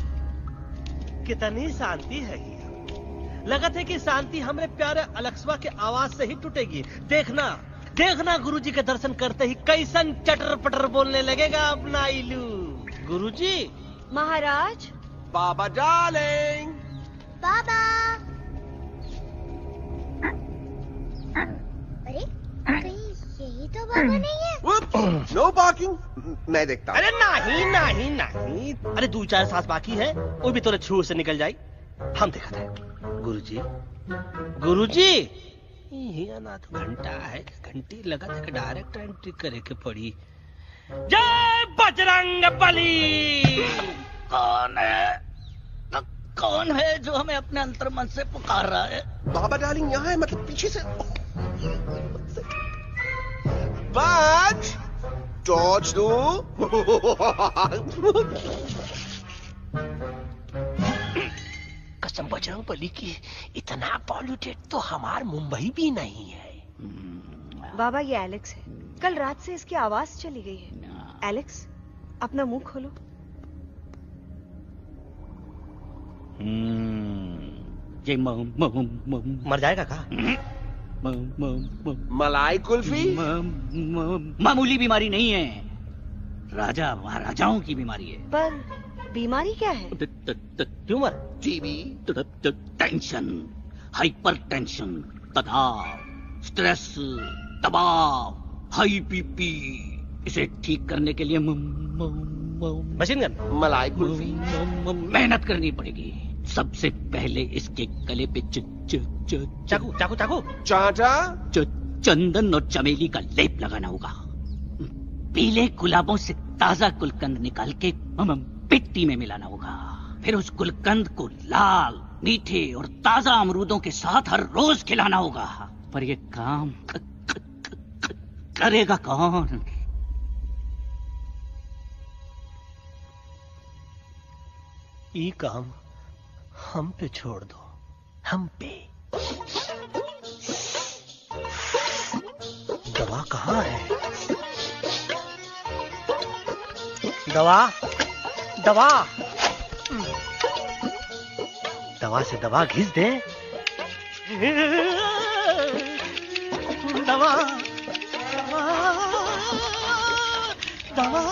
कितनी शांति है यहाँ। लगत है कि शांति हमरे प्यारे अलेक्सवा के आवाज से ही टूटेगी। देखना देखना गुरुजी के दर्शन करते ही कैसन चटर पटर बोलने लगेगा अपना इलू। गुरुजी। महाराज। बाबा डार्लिंग। बाबा। अरे कहीं यही तो बाबा नहीं है? No parking. मैं देखता हूँ। अरे नहीं नहीं नहीं, अरे 2-4 सांस बाकी है, वो भी तो छू से निकल जाए। हम देखा था। गुरुजी गुरुजी ये ना तो घंटा है, घंटी लगा था कि डायरेक्ट एंट्री करे के पड़ी। जय बजरंग बली। कौन है जो हमें अपने अंतर्मन से पुकार रहा है? बाबा डार्लिंग यहाँ है, मतलब पीछे से। बाज टॉर्च दो। कसम बजरंग बली की, इतना पॉल्यूटेड तो हमार मुंबई भी नहीं है। बाबा ये एलेक्स है, कल रात से इसकी आवाज चली गई है। एलेक्स अपना मुंह खोलो। ये मर जाएगा का? मलाई कुल्फी? मामूली बीमारी नहीं है, राजा महाराजाओं की बीमारी है। पर बीमारी क्या है? Tumour, TB, tension, hyper tension, तनाव, स्ट्रेस, दबाव, हाई बीपी। इसे ठीक करने के लिए मशीन गन, मलाई कुल्फी, मेहनत करनी पड़ेगी। सबसे पहले इसके गले पे चाकू चाकू चाकू चाटा, चंदन और चमेली का लेप लगाना होगा। पीले गुलाबों से ताजा गुलकंद निकाल के पिट्टी में मिलाना होगा। फिर उस गुलकंद को लाल, मीठे और ताजा अमरूदों के साथ हर रोज खिलाना होगा। पर ये काम करेगा कौन? ये काम हम पे छोड़ दो, हम पे। दवा कहाँ है? दवा दवा दवा से दवा घिस दे। दवा दवा।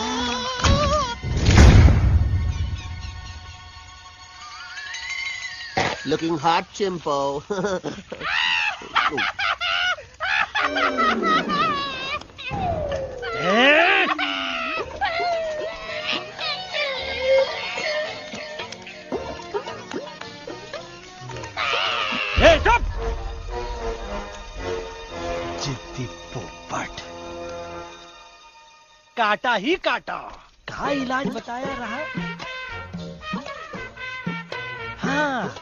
Looking hot, Chimpo. जिद्दी पोपट, काटा ही काटा। कहाँ इलाज बताया रहा? हाँ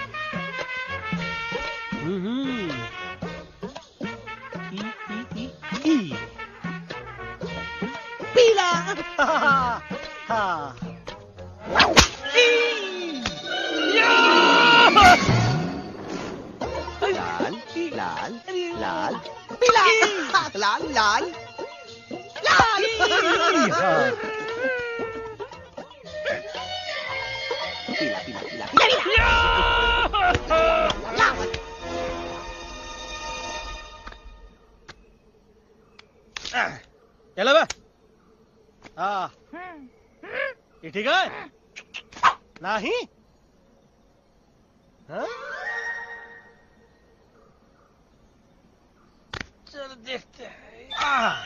पीला। हाँ लाल लाल लाल पीला, लाल लाल लाल। पीला पीला पीला पीला। चलो बे। हाँ ये ठीक है नहीं? हाँ? चलो देखते हैं।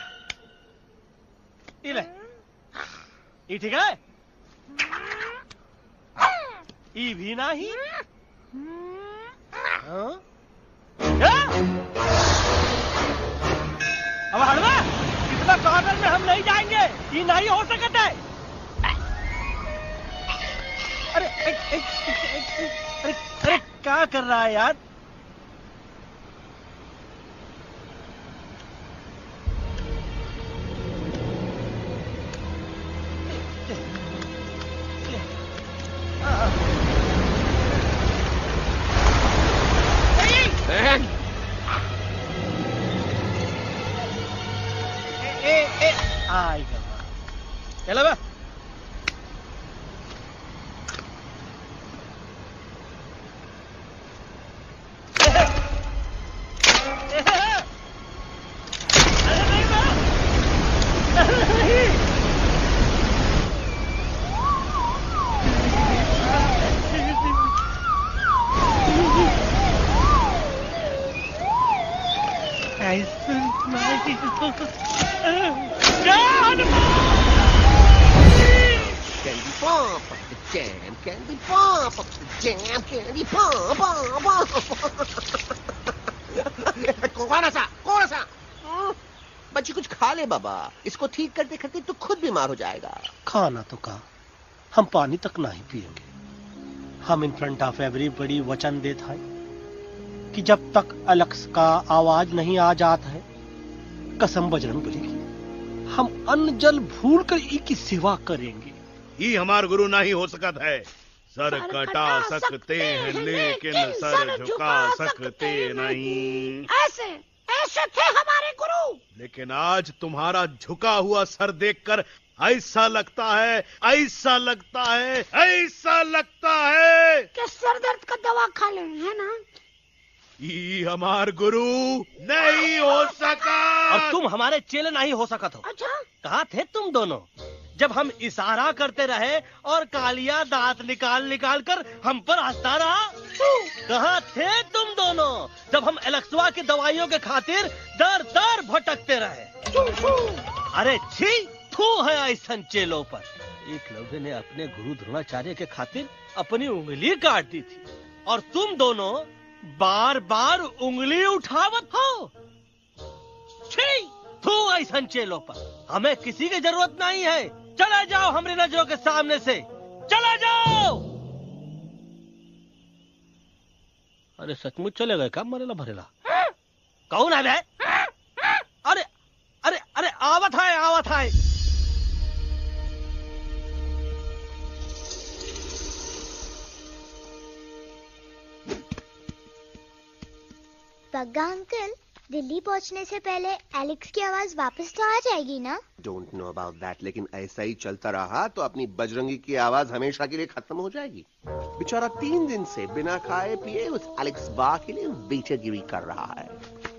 ये ले, ये ठीक है? ये भी नहीं? हाँ? अब हड़वा, इतना कॉर्नर में हम नहीं जाएंगे, ये नहीं हो सकता है। अरे अरे क्या कर रहा है यार? चलो बा। Candy pop up the jam, candy pop up the jam, candy pop up. कौन सा? बच्ची कुछ खा ले बाबा, इसको ठीक करते करते तो खुद बीमार हो जाएगा। खाना तो कहा, हम पानी तक नहीं पिएंगे। हम इन फ्रंट ऑफ एवरीबॉडी वचन देता है कि जब तक एलेक्स का आवाज नहीं आ जाता है, कसम बजरंग बली की, हम अन्न जल भूल कर की सेवा करेंगे। ये हमार गुरु नहीं हो सकता है। सर कटा सकते हैं लेकिन सर झुका सकते नहीं। ऐसे ऐसे थे हमारे गुरु। लेकिन आज तुम्हारा झुका हुआ सर देखकर ऐसा लगता है कि सर दर्द का दवा खा ले, है ना? ये हमार गुरु नहीं हो सका। और तुम हमारे चेले नहीं हो सका तो। अच्छा, कहाँ थे तुम दोनों जब हम इशारा करते रहे और कालिया दांत निकाल निकाल कर हम पर हंसता रहा? कहाँ थे तुम दोनों जब हम एलेक्सवा की दवाइयों के खातिर दर दर भटकते रहे? अरे छी, थू है ऐसन चेलों पर। एकलव्य ने अपने गुरु द्रोणाचार्य के खातिर अपनी उंगली काट दी थी और तुम दोनों बार बार उंगली उठावत हो। छी, थू ऐसन चेलों पर। हमें किसी की जरूरत नहीं है। चले जाओ हमारी नजरों के सामने से, चले जाओ। अरे सचमुच चले गए क्या? मरेला भरेला कौन है बे? अरे अरे अरे आवत है। बग्गा अंकल, दिल्ली पहुंचने से पहले एलेक्स की आवाज वापस तो आ जाएगी ना? डोंट नो अबाउट दैट, लेकिन ऐसा ही चलता रहा तो अपनी बजरंगी की आवाज हमेशा के लिए खत्म हो जाएगी। बेचारा 3 दिन से बिना खाए पिए उस एलेक्स बा के लिए बेचैगिरी कर रहा है।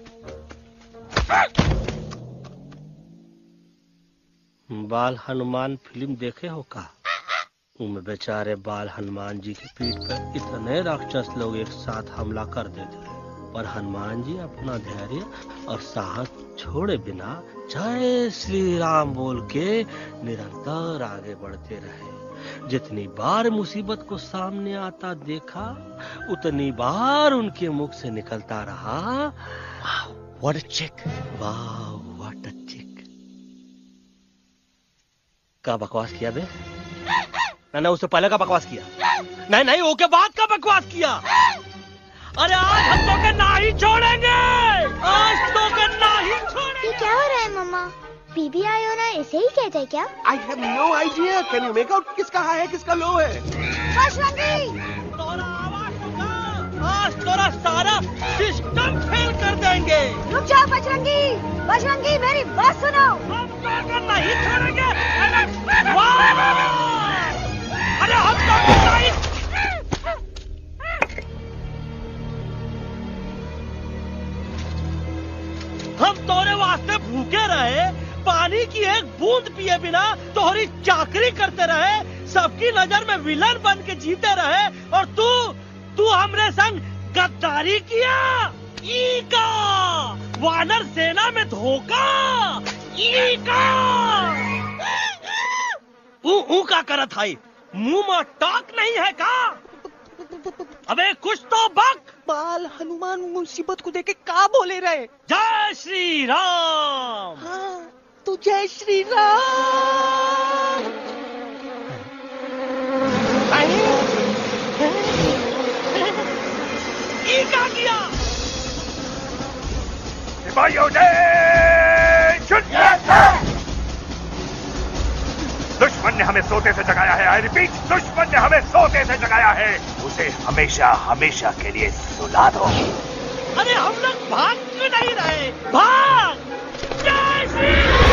बाल हनुमान फिल्म देखे हो का? उनमें बेचारे बाल हनुमान जी की पीठ पर इतने राक्षस लोग एक साथ हमला कर देते हैं, पर हनुमान जी अपना धैर्य और साहस छोड़े बिना जय श्री राम बोल के निरंतर आगे बढ़ते रहे। जितनी बार मुसीबत को सामने आता देखा, उतनी बार उनके मुख से निकलता रहा, व्हाट अ चिक, वाह व्हाट अ चिक। का बकवास किया बे? ना उससे पहले का बकवास किया? नहीं वो के बाद का बकवास किया। अरे आज हम तो के नहीं छोड़ेंगे, आज तो के नहीं छोड़ेंगे। ये क्या हो रहा है मम्मा? बीबी आई हो ना, ऐसे ही कहते क्या? I have no idea. Can you make out किसका हाई है किसका लो है? बजरंगी, तोरा आवाज होगा, आज तोरा सारा सिस्टम फेल कर देंगे। रुक जाओ बजरंगी, मेरी बात सुनो। हम तो के नहीं छोड़ेंगे। अरे हम तो के नहीं। हम तोरे वास्ते भूखे रहे, पानी की एक बूंद पिए बिना तोहरी चाकरी करते रहे, सबकी नजर में विलन बन के जीते रहे, और तू हमरे संग गद्दारी किया। ई का वानर सेना में धोखा, ई का ऊ का करत है, मुंह में टॉक नहीं है का? अबे कुछ तो बक। बाल हनुमान मुसीबत को देखे का बोले रहे? जय श्री राम। हाँ, तो जय श्री राम। ये क्या किया? सिपाहियों दुश्मन ने हमें सोते से जगाया है। आई रिपीट, दुश्मन ने हमें सोते से जगाया है। उसे हमेशा हमेशा के लिए सुला दो। अरे हम लोग भाग क्यों नहीं रहे? भाग! जय श्री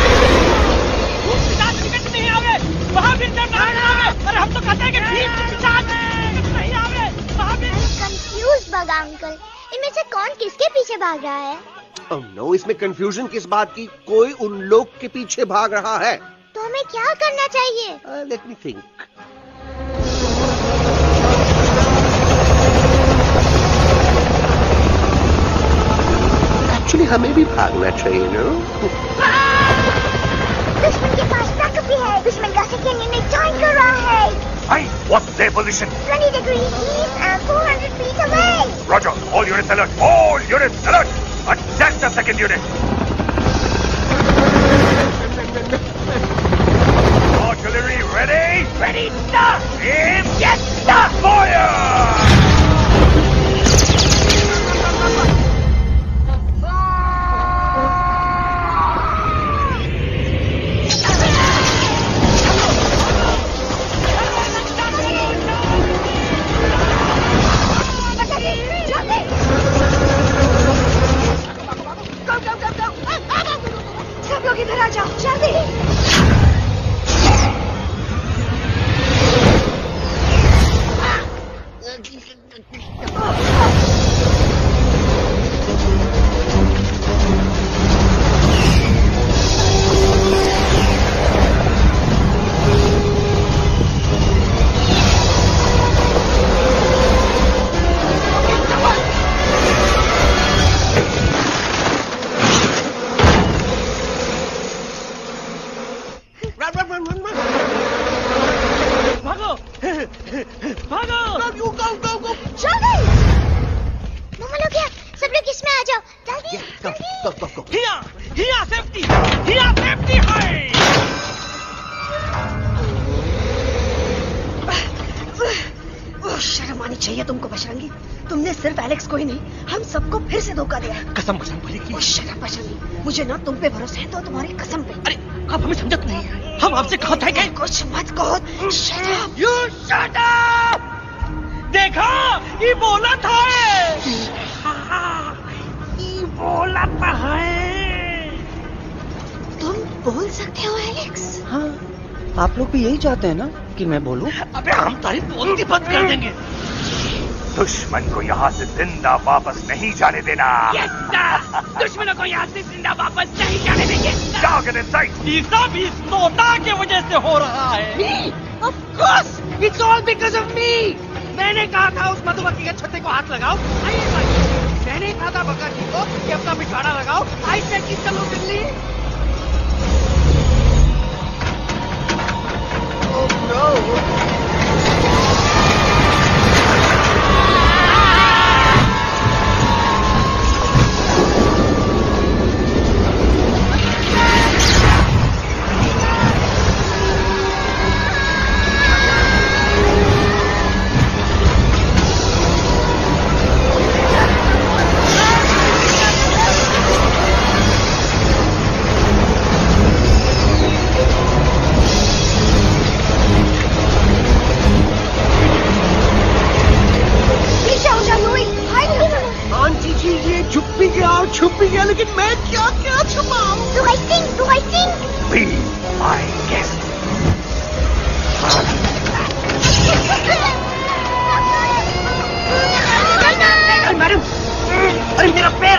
राम। टिकट नहीं आवे, वहाँ भी नहीं आवे। अरे हम तो कहते हैं कि नहीं आवे, वहाँ भी। कंफ्यूज बगा अंकल, इनमें से कौन किसके पीछे भाग रहा है? Oh no, इसमें कंफ्यूजन किस बात की? कोई उन लोग के पीछे भाग रहा है। तो हमें क्या करना चाहिए? Let me think. एक्चुअली हमें भी भागना चाहिए नो। दुश्मन के पास ताकत भी है। दुश्मन का सेकेंड यूनिट ज्वाइन कर रहा है। Hey, what's their position? 20 degrees east and 400 feet away. Roger. All units alert. All units alert. Attack the second unit. Artillery ready? Ready, start! Aim! Yes, start! Fire! सब लोग इधर आ जाओ, जल्दी। शर्म आनी चाहिए तुमको बजरंगी। तुमने सिर्फ एलेक्स को ही नहीं, हम सबको फिर से धोखा दिया। कसम बजरंग बली की। शर्म बजरंगी, मुझे ना तुम पे भरोसा है तो तुम्हारी कसम पे। अरे आप हमें समझत नहीं है। हम आपसे कहा था कि कुछ मत कहो। Shut up! You shut up! देखा, ये बोला था। ये बोला था। तुम बोल सकते हो एलेक्स? हाँ, आप लोग भी यही चाहते हैं ना कि मैं बोलूं? अबे हम तारी बोलती बंद कर देंगे। दुश्मन को यहाँ से जिंदा वापस नहीं जाने देना। Yes, sir! दुश्मनों को यहाँ से जिंदा वापस नहीं जाने देंगे। Target in sight. ये सब इस नोटा के वजह से हो रहा है। Me? Of course! It's all because of me! मैंने कहा था उस मधुमक्खी के छत्ते को हाथ लगाओ। मैंने कहा था बका जी को कि अपना पिछवाड़ा लगाओ। आई से कि चलो दिल्ली। Oh no! छुप भी गया, लेकिन मैं क्या क्या छुपाऊं? Do I think? Be my guest. Madam, अरे मेरा पैर!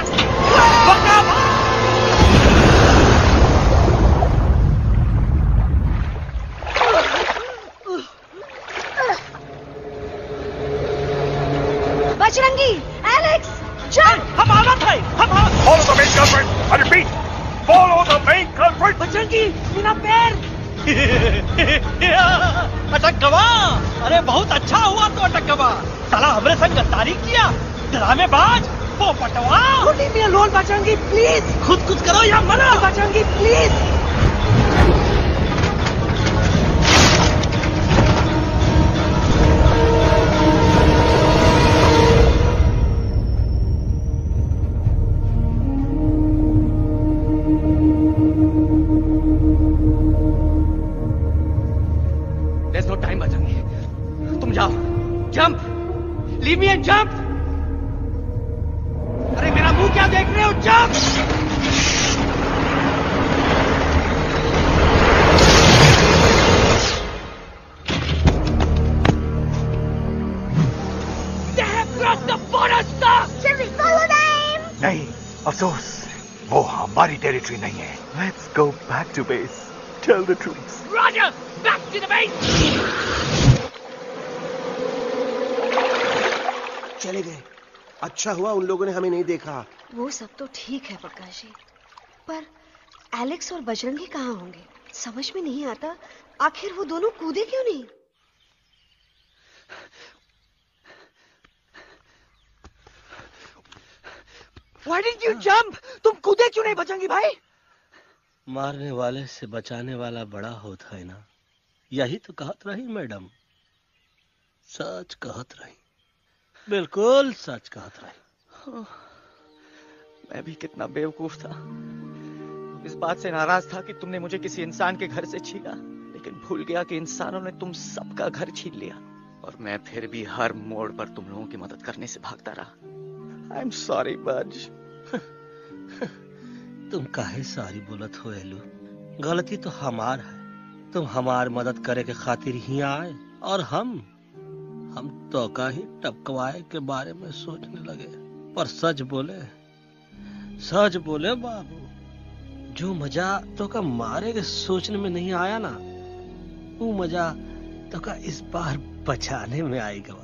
Bajrangi, Alex, jump! हम आना था। Follow the main culprit. I repeat, follow the main culprit. Bajrangi, मेरा पैर! अटक गवा। अरे बहुत अच्छा हुआ तो अटक गवा। साला हमरे संग गद्दारी किया। ड्रामेबाज, वो पटवा। Leave me alone, Bajrangi, please. खुद कुछ करो या मना। Bajrangi, please. There's no time, Bajrangi. तुम जाओ। Jump! Leave me and jump! अरे मेरा मुंह क्या देख रहे हो? Jump! They have crossed the border, sir! Shall we follow them? नहीं, अफसोस, वो हमारी टेरिटरी नहीं है। Let's go back to base. Tell the troops. Roger! Back to the base! चले गए। अच्छा हुआ उन लोगों ने हमें नहीं देखा, वो सब तो ठीक है प्रकाश जी, पर एलेक्स और बजरंगी कहाँ होंगे? समझ में नहीं आता, आखिर वो दोनों कूदे क्यों नहीं? Why didn't you jump? तुम कूदे क्यों नहीं बजरंगी भाई? मारने वाले से बचाने वाला बड़ा होता है ना, यही तो कहत रही मैडम। सच कहत रही, बिल्कुल सच कहत रही। मैं भी कितना बेवकूफ था। इस बात से नाराज था कि तुमने मुझे किसी इंसान के घर से छीना, लेकिन भूल गया कि इंसानों ने तुम सबका घर छीन लिया और मैं फिर भी हर मोड़ पर तुम लोगों की मदद करने से भागता रहा। आई एम सॉरी बज। तुम काहे सारी बोलत हो एलू? गलती तो हमार है। तुम हमार मदद करे के खातिर ही आए और हम तो का ही टपकवाए के बारे में सोचने लगे। पर सच बोले बाबू, जो मजा तो का मारे के सोचने में नहीं आया ना, वो मजा तो का इस बार बचाने में आएगा।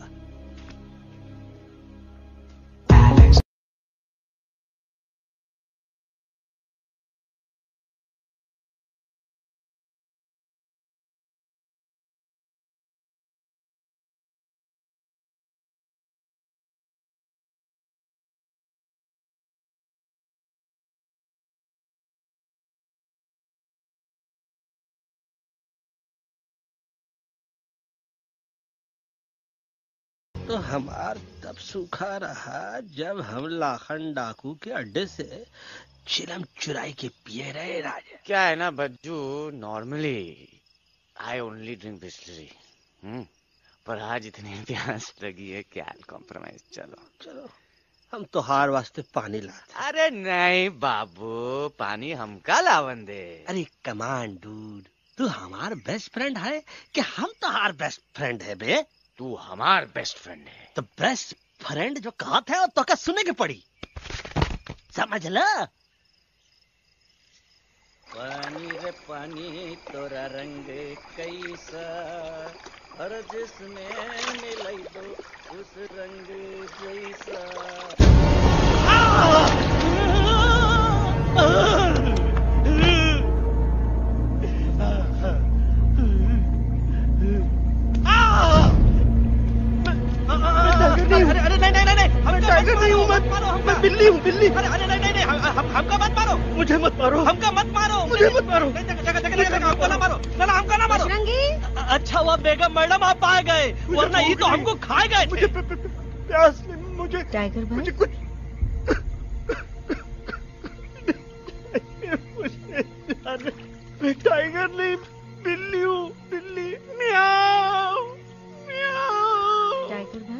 तो हमार तब सूखा रहा जब हम लाखन डाकू के अड्डे से चिलम चुराई के पिए रहे राजा। क्या है ना बज्जू, normally I only drink Bisleri, पर आज इतनी प्यास लगी है क्या कॉम्प्रोमाइज। चलो हम तो हार वास्ते पानी ला। अरे नहीं बाबू, पानी हमका लावन दे। अरे कमान डूड, तू हमार बेस्ट फ्रेंड है कि हम तो हार बेस्ट फ्रेंड है बे? तू हमार बेस्ट फ्रेंड है। तो बेस्ट फ्रेंड जो कहा था तो क्या सुने की पड़ी, समझ ला। पानी रे पानी तोरा रंग कैसा, हर जिसमें मिलाई दो उस रंग जैसा। अरे नहीं, मैं टाइगर नहीं हूँ, मैं बिल्ली हूँ, बिल्ली। अरे नहीं, हमका मत मारो, मुझे मत मारो, हमका मत मारो, मुझे मत मारो, हमको ना मारो, हमका ना मारो। अच्छा हुआ बेगम मैडम आप आ गए, वरना ये तो हमको खाए गए। मुझे प्यास नहीं, मुझे टाइगर भाई, मुझे कुछ मैं टाइगर नहीं, बिल्ली हूँ, बिल्ली। म्याऊ म्याऊ। टाइगर भाई,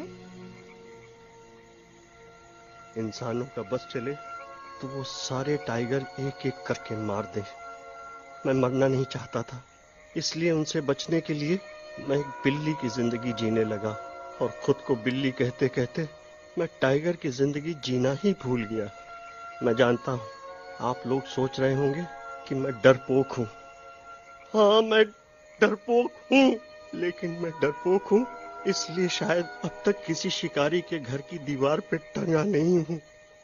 इंसानों का बस चले तो वो सारे टाइगर एक एक करके मार दे। मैं मरना नहीं चाहता था, इसलिए उनसे बचने के लिए मैं एक बिल्ली की जिंदगी जीने लगा और खुद को बिल्ली कहते कहते मैं टाइगर की जिंदगी जीना ही भूल गया। मैं जानता हूँ आप लोग सोच रहे होंगे कि मैं डरपोक हूँ। हाँ, मैं डरपोक हूँ, लेकिन मैं डरपोक हूँ इसलिए शायद अब तक किसी शिकारी के घर की दीवार पे टंगा नहीं हूँ।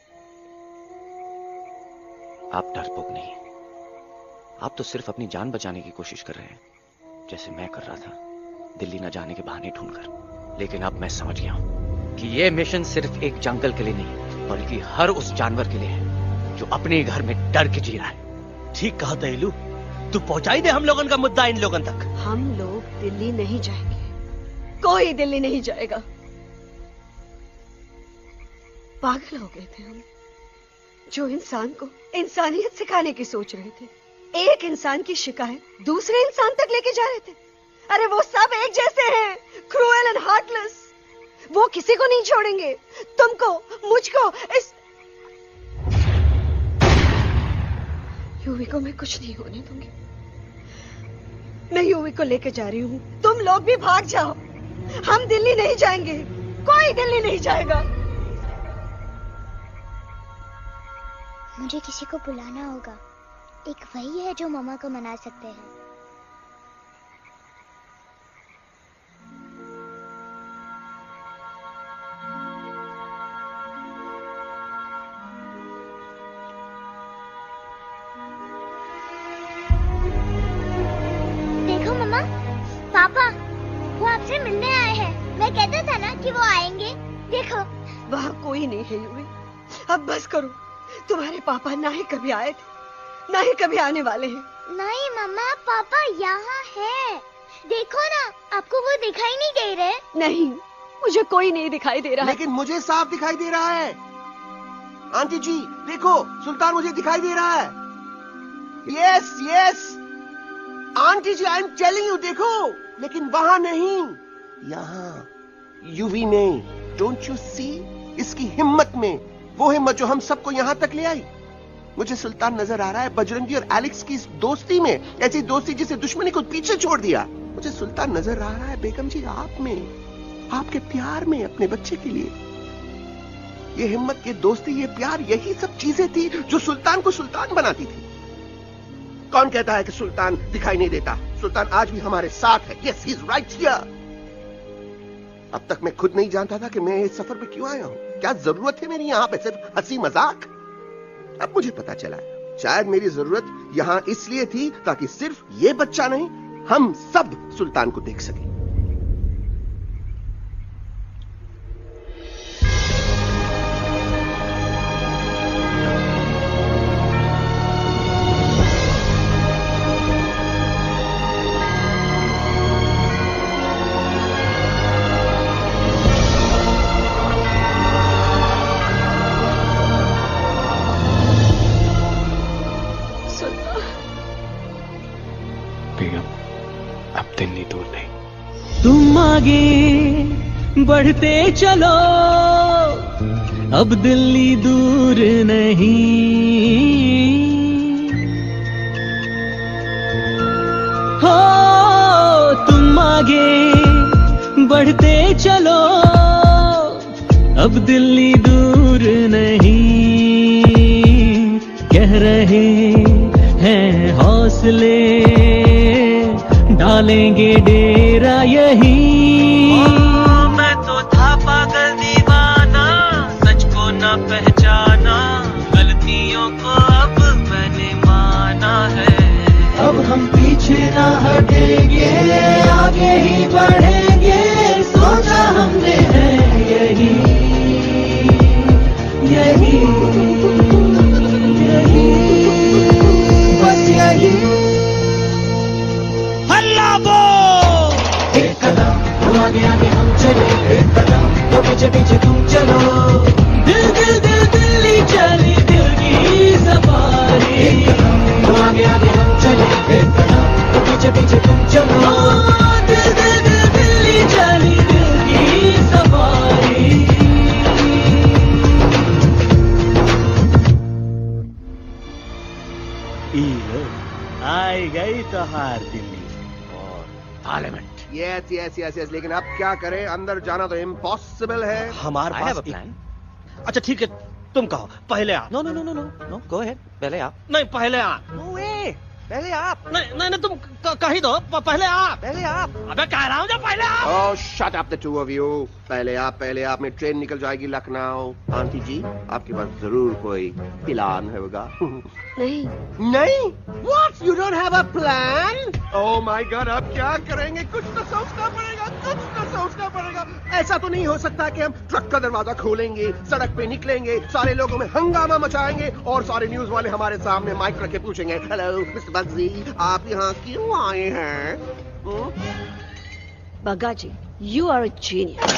आप डरपोक नहीं, आप तो सिर्फ अपनी जान बचाने की कोशिश कर रहे हैं, जैसे मैं कर रहा था दिल्ली न जाने के बहाने ढूंढकर। लेकिन अब मैं समझ गया हूं कि यह मिशन सिर्फ एक जंगल के लिए नहीं, बल्कि हर उस जानवर के लिए है जो अपने घर में डर के जी रहा है। ठीक कहा तैलू, तू पहुंचाई दे हम लोगन का मुद्दा इन लोगन तक। हम लोग दिल्ली नहीं जाएंगे, कोई दिल्ली नहीं जाएगा। पागल हो गए थे हम, जो इंसान को इंसानियत सिखाने की सोच रहे थे, एक इंसान की शिकायत दूसरे इंसान तक लेके जा रहे थे। अरे वो सब एक जैसे हैं, क्रूएल एंड हार्टलेस। वो किसी को नहीं छोड़ेंगे, तुमको, मुझको, इस यूवी को मैं कुछ नहीं होने दूंगी। मैं यूवी को लेके जा रही हूँ, तुम लोग भी भाग जाओ। हम दिल्ली नहीं जाएंगे, कोई दिल्ली नहीं जाएगा। मुझे किसी को बुलाना होगा, एक वही है जो मम्मा को मना सकते हैं। कोई नहीं है यूवी। अब बस करो। तुम्हारे पापा ना ही कभी आए थे, ना ही कभी आने वाले हैं। नहीं मम्मा, पापा यहाँ है। देखो ना, आपको वो दिखाई नहीं दे रहे? नहीं, मुझे कोई नहीं दिखाई दे रहा। लेकिन मुझे साफ दिखाई दे रहा है। आंटी जी देखो, सुल्तान मुझे दिखाई दे रहा है। Yes yes aunty ji, I am telling you, देखो। लेकिन वहां नहीं, यहाँ यूवी में। Don't you see? इसकी हिम्मत में, वो हिम्मत जो हम सबको यहां तक ले आई। मुझे सुल्तान नजर आ रहा है बजरंगी और एलेक्स की इस दोस्ती में, ऐसी दोस्ती जिसे दुश्मनी को पीछे छोड़ दिया। मुझे सुल्तान नजर आ रहा है बेगम जी आप में, आपके प्यार में, अपने बच्चे के लिए। ये हिम्मत, ये दोस्ती, ये प्यार, यही सब चीजें थी जो सुल्तान को सुल्तान बनाती थी। कौन कहता है कि सुल्तान दिखाई नहीं देता? सुल्तान आज भी हमारे साथ है। Yes, he is right here. अब तक मैं खुद नहीं जानता था कि मैं इस सफर पे क्यों आया हूं। क्या जरूरत है मेरी यहां पे सिर्फ हंसी मजाक? अब मुझे पता चला है, शायद मेरी जरूरत यहां इसलिए थी ताकि सिर्फ ये बच्चा नहीं, हम सब सुल्तान को देख सकें। तुम आगे बढ़ते चलो, अब दिल्ली दूर नहीं। हो तुम आगे बढ़ते चलो, अब दिल्ली दूर नहीं। कह रहे हैं हौसले, डालेंगे डेरा यही। मैं तो था पागल दीवाना, सच को न पहचाना, गलतियों को अब मैंने माना है। अब हम पीछे ना हटेंगे, आगे ही बढ़ेंगे, सोचा हमने है यही यही यही, बस यही। एक कदम तो आगे आगे हम चले, एक कदम तो पीछे पीछे तुम चलो। दिल दिल दिल दिल्ली चली, दिल की सफारी। एक कदम तो आगे आगे हम चले, एक कदम तो पीछे पीछे तुम चलो। दिल दिल दिल दिल्ली चली, दिल की सफारी। आई गई तो हार Delhi parliament. Yes yes yes yes, लेकिन अब क्या करें? अंदर जाना तो इम्पॉसिबल है। हमारे पास प्लान। अच्छा ठीक है, तुम कहो, पहले आप। No no no no no no, go ahead, पहले आप। नहीं, पहले आप। नो वे, पहले आप। नहीं नहीं, तुम कह ही दो, पहले आप। पहले आप। अबे कह रहा हूँ जो पहले आप। Oh shut up the two of you. पहले आप, पहले आप में ट्रेन निकल जाएगी लखनऊ। आंटी जी आपके पास जरूर कोई प्लान होगा। नहीं नहीं? What? You don't have a plan? Oh my God, अब क्या करेंगे? कुछ तो सोचना पड़ेगा, कुछ तो सोचना पड़ेगा। ऐसा तो नहीं हो सकता कि हम ट्रक का दरवाजा खोलेंगे, सड़क पे निकलेंगे, सारे लोगों में हंगामा मचाएंगे और सारे न्यूज वाले हमारे सामने माइक रख के पूछेंगे, हेलो मिस्टर बग्जी, आप यहाँ क्यों आए हैं? बग्गा जी, you are a genius.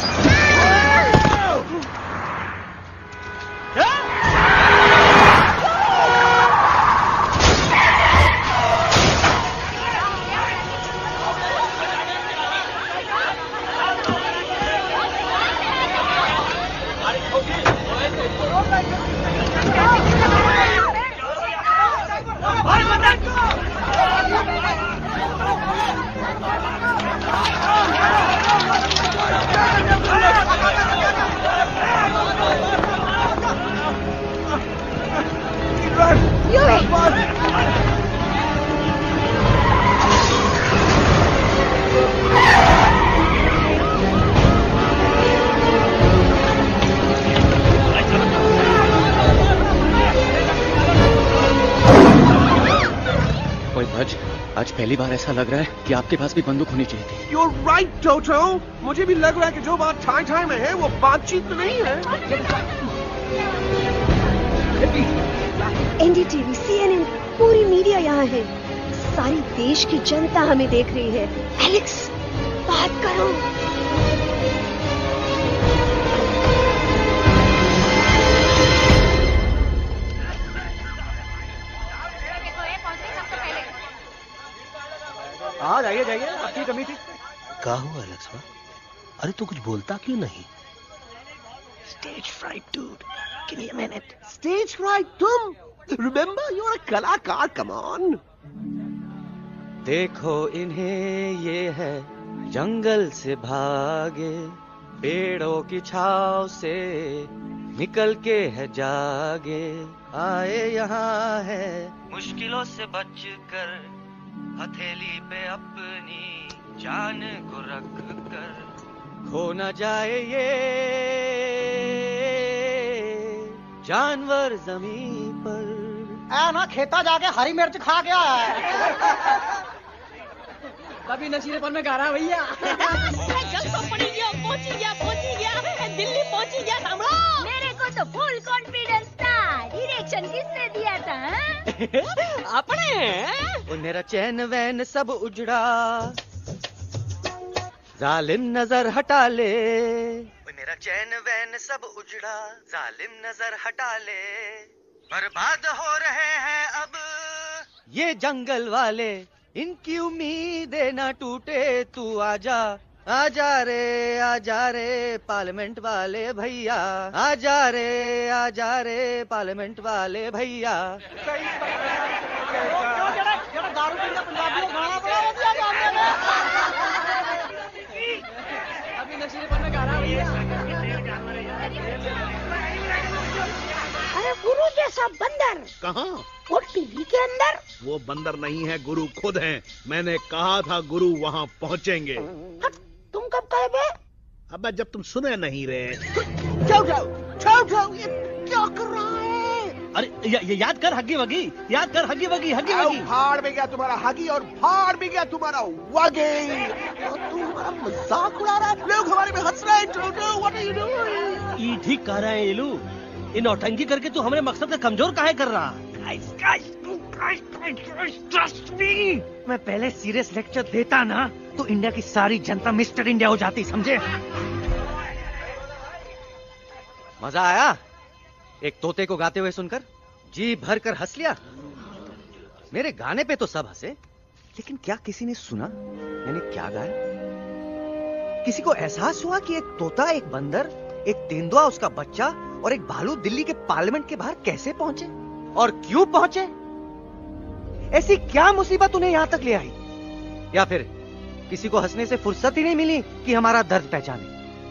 आज पहली बार ऐसा लग रहा है कि आपके पास भी बंदूक होनी चाहिए थी। You're right, टोटो। मुझे भी लग रहा है कि जो बात ठाई ठाई में है वो बातचीत नहीं है। एनडीटीवी, CNN, पूरी मीडिया यहाँ है। सारी देश की जनता हमें देख रही है। एलेक्स, बात करो। हाँ जाइए जाइए, आपकी कमी थी। क्या हुआ एलेक्स? अरे तू कुछ बोलता क्यों नहीं? Stage fright, dude. Give me a minute. Stage fright, तुम? Remember, you're a कलाकार. Come on. देखो इन्हें, ये है जंगल से भागे, पेड़ों की छाव से निकल के है जागे, आए यहाँ है मुश्किलों से बचकर, हथेली पे अपनी जान को रख कर, खो न जाए ये जानवर जमीन पर। ना खेता जाके हरी मिर्च खा गया है। कभी नशीलेपन में गा रहा भैया। पहुंची गया, दिल्ली पहुंची गया सामने। मेरे को तो फुल कॉन्फिडेंस था। डायरेक्शन किसने दिया था? अपने। वो मेरा चैन वैन सब उजड़ा, जालिम नजर हटा ले। मेरा चैन वैन सब उजड़ा, जालिम नजर हटा ले। बर्बाद हो रहे हैं अब ये जंगल वाले, इनकी उम्मीदें ना टूटे। तू आजा आजा रे पार्लियामेंट वाले भैया, आजा रे पार्लियामेंट वाले भैया। अभी नशीलेपन में गा रहा भैया। अरे गुरु जैसा बंदर कहाँ? वो टीवी के अंदर। वो बंदर नहीं है, गुरु खुद हैं। मैंने कहा था गुरु वहाँ पहुँचेंगे। तुम कब कहे बे? अब जब तुम सुने नहीं रहे। जाओ, ये क्या कर रहा है? अरे याद कर हगी वगी, याद कर हगी वगी। भाड़ में गया तुम्हारा हगी और भाड़ में गया तुम्हारा वगी। और तू हमारा मजाक उड़ा रहा है, लोग हमारे में हंस रहे हैं। What are you doing? ये ठीक कह रहे हैं इलू। ये नौटंकी करके तू हमारे मकसद का कमजोर काहे कर रहा? मैं पहले सीरियस लेक्चर देता ना तो इंडिया की सारी जनता मिस्टर इंडिया हो जाती, समझे? मजा आया एक तोते को गाते हुए सुनकर? जी भर कर हंस लिया। मेरे गाने पे तो सब हंसे, लेकिन क्या किसी ने सुना मैंने क्या गाया? किसी को एहसास हुआ कि एक तोता, एक बंदर, एक तेंदुआ, उसका बच्चा और एक भालू दिल्ली के पार्लियामेंट के बाहर कैसे पहुंचे और क्यों पहुंचे? ऐसी क्या मुसीबत उन्हें यहां तक ले आई? या फिर किसी को हंसने से फुर्सत ही नहीं मिली कि हमारा दर्द पहचाने?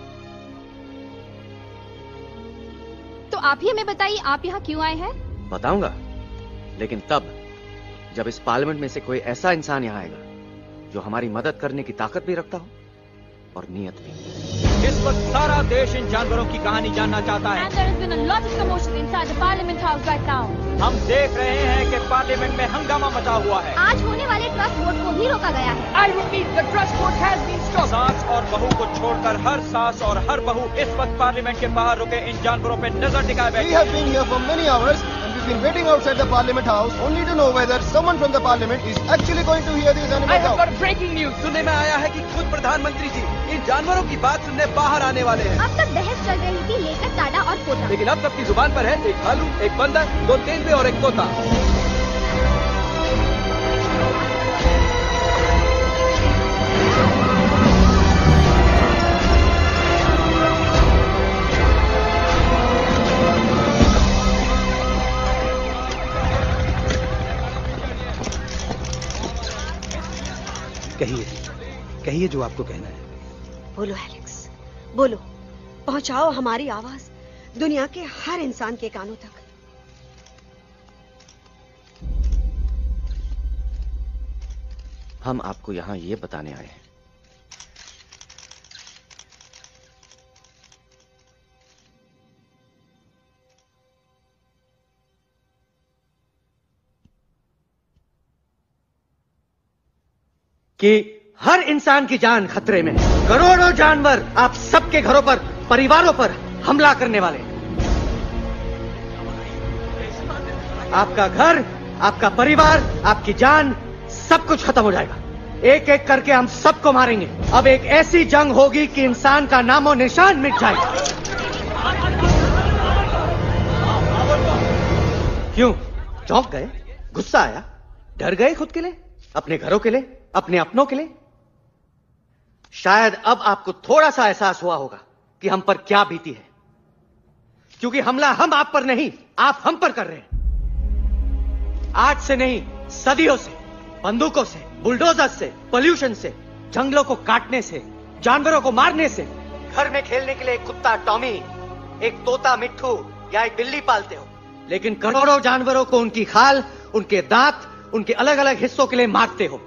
तो आप ही हमें बताइए, आप यहाँ क्यों आए हैं? बताऊंगा, लेकिन तब जब इस पार्लियामेंट में से कोई ऐसा इंसान यहाँ आएगा जो हमारी मदद करने की ताकत भी रखता हो और नीयत भी। इस वक्त सारा देश इन जानवरों की कहानी जानना चाहता है। And there has been a lot of commotion inside the Parliament House right now. हम देख रहे हैं कि पार्लियामेंट में हंगामा मचा हुआ है। आज होने वाले ट्रस्ट वोट को भी रोका गया है। I repeat, the trust vote has been stopped. सास और बहू को छोड़कर हर सास और हर बहू इस वक्त पार्लियामेंट के बाहर रुके इन जानवरों पे नजर टिकाए बैठे। We have been here for many hours and we've been waiting outside the Parliament House only to know whether someone from the Parliament is actually going to hear these animals out. I have got breaking news. सुनने में आया है कि खुद प्रधानमंत्री जी इन जानवरों की बात सुनने बाहर आने वाले हैं। अब तक बहस चल रही थी लेकर टाडा और पोता, लेकिन अब सबकी जुबान पर है एक भालू, एक बंदर, 2 तेंदुए और एक तोता। कहिए जो आपको कहना है। बोलो एलेक्स, बोलो। पहुंचाओ हमारी आवाज दुनिया के हर इंसान के कानों तक। हम आपको यहां ये बताने आए हैं कि हर इंसान की जान खतरे में, करोड़ों जानवर आप सबके घरों पर, परिवारों पर हमला करने वाले। आपका घर, आपका परिवार, आपकी जान, सब कुछ खत्म हो जाएगा। एक एक करके हम सबको मारेंगे। अब एक ऐसी जंग होगी कि इंसान का नामो निशान मिट जाएगा। क्यों चौंक गए? गुस्सा आया? डर गए खुद के लिए, अपने घरों के लिए, अपने अपनों के लिए? शायद अब आपको थोड़ा सा एहसास हुआ होगा कि हम पर क्या बीती है, क्योंकि हमला हम आप पर नहीं, आप हम पर कर रहे हैं। आज से नहीं, सदियों से, बंदूकों से, बुलडोजर से, पोल्यूशन से, जंगलों को काटने से, जानवरों को मारने से। घर में खेलने के लिए एक कुत्ता टॉमी, एक तोता मिट्ठू या एक बिल्ली पालते हो, लेकिन करोड़ों जानवरों को उनकी खाल, उनके दांत, उनके अलग अलग हिस्सों के लिए मारते हो।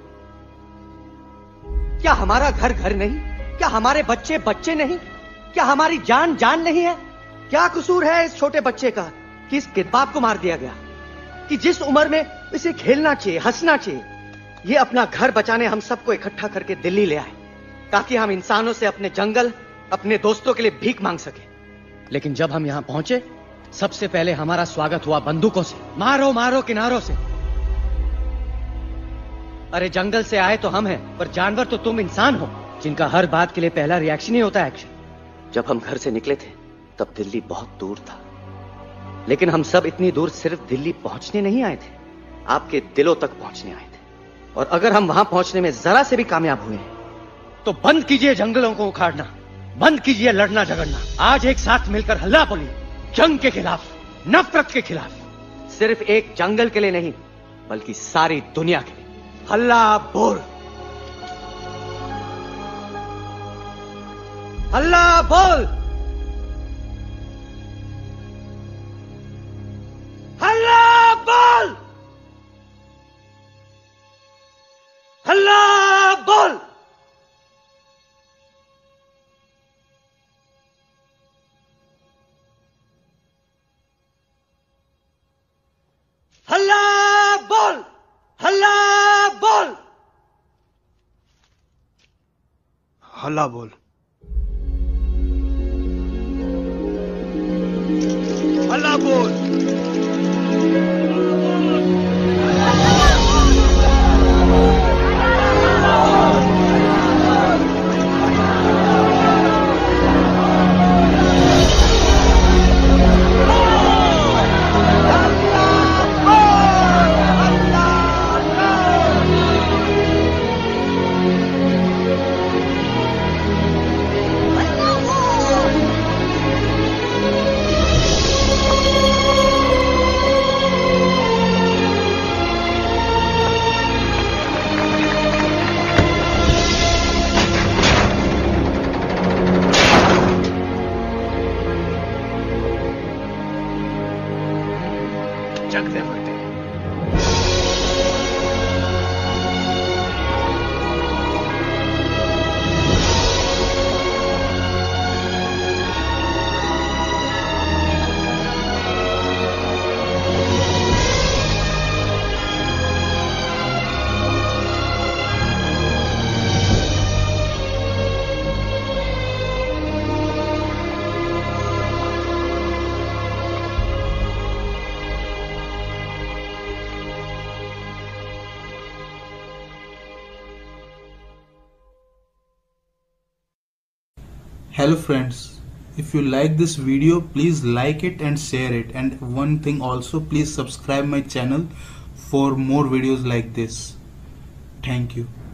क्या हमारा घर घर नहीं? क्या हमारे बच्चे बच्चे नहीं? क्या हमारी जान जान नहीं है? क्या कसूर है इस छोटे बच्चे का कि इस बाप को मार दिया गया, कि जिस उम्र में इसे खेलना चाहिए, हंसना चाहिए? ये अपना घर बचाने हम सबको इकट्ठा करके दिल्ली ले आए ताकि हम इंसानों से अपने जंगल, अपने दोस्तों के लिए भीख मांग सके। लेकिन जब हम यहां पहुंचे, सबसे पहले हमारा स्वागत हुआ बंदूकों से। मारो मारो किनारों से। अरे जंगल से आए तो हम हैं, पर जानवर तो तुम इंसान हो, जिनका हर बात के लिए पहला रिएक्शन ही होता है एक्शन। जब हम घर से निकले थे तब दिल्ली बहुत दूर था, लेकिन हम सब इतनी दूर सिर्फ दिल्ली पहुंचने नहीं आए थे, आपके दिलों तक पहुंचने आए थे। और अगर हम वहां पहुंचने में जरा से भी कामयाब हुए हैं तो बंद कीजिए जंगलों को उखाड़ना, बंद कीजिए लड़ना झगड़ना। आज एक साथ मिलकर हल्ला बोलिए, जंग के खिलाफ, नफरत के खिलाफ। सिर्फ एक जंगल के लिए नहीं, बल्कि सारी दुनिया के लिए। हल्ला बोल, हल्ला बोल, हल्ला बोल, हल्ला बोल। हल्ला बोल, हल्ला बोल, हल्ला बोल, हल्ला बोल। Hello friends, if you like this video, please like it and share it, and one thing also, please subscribe my channel for more videos like this. Thank you.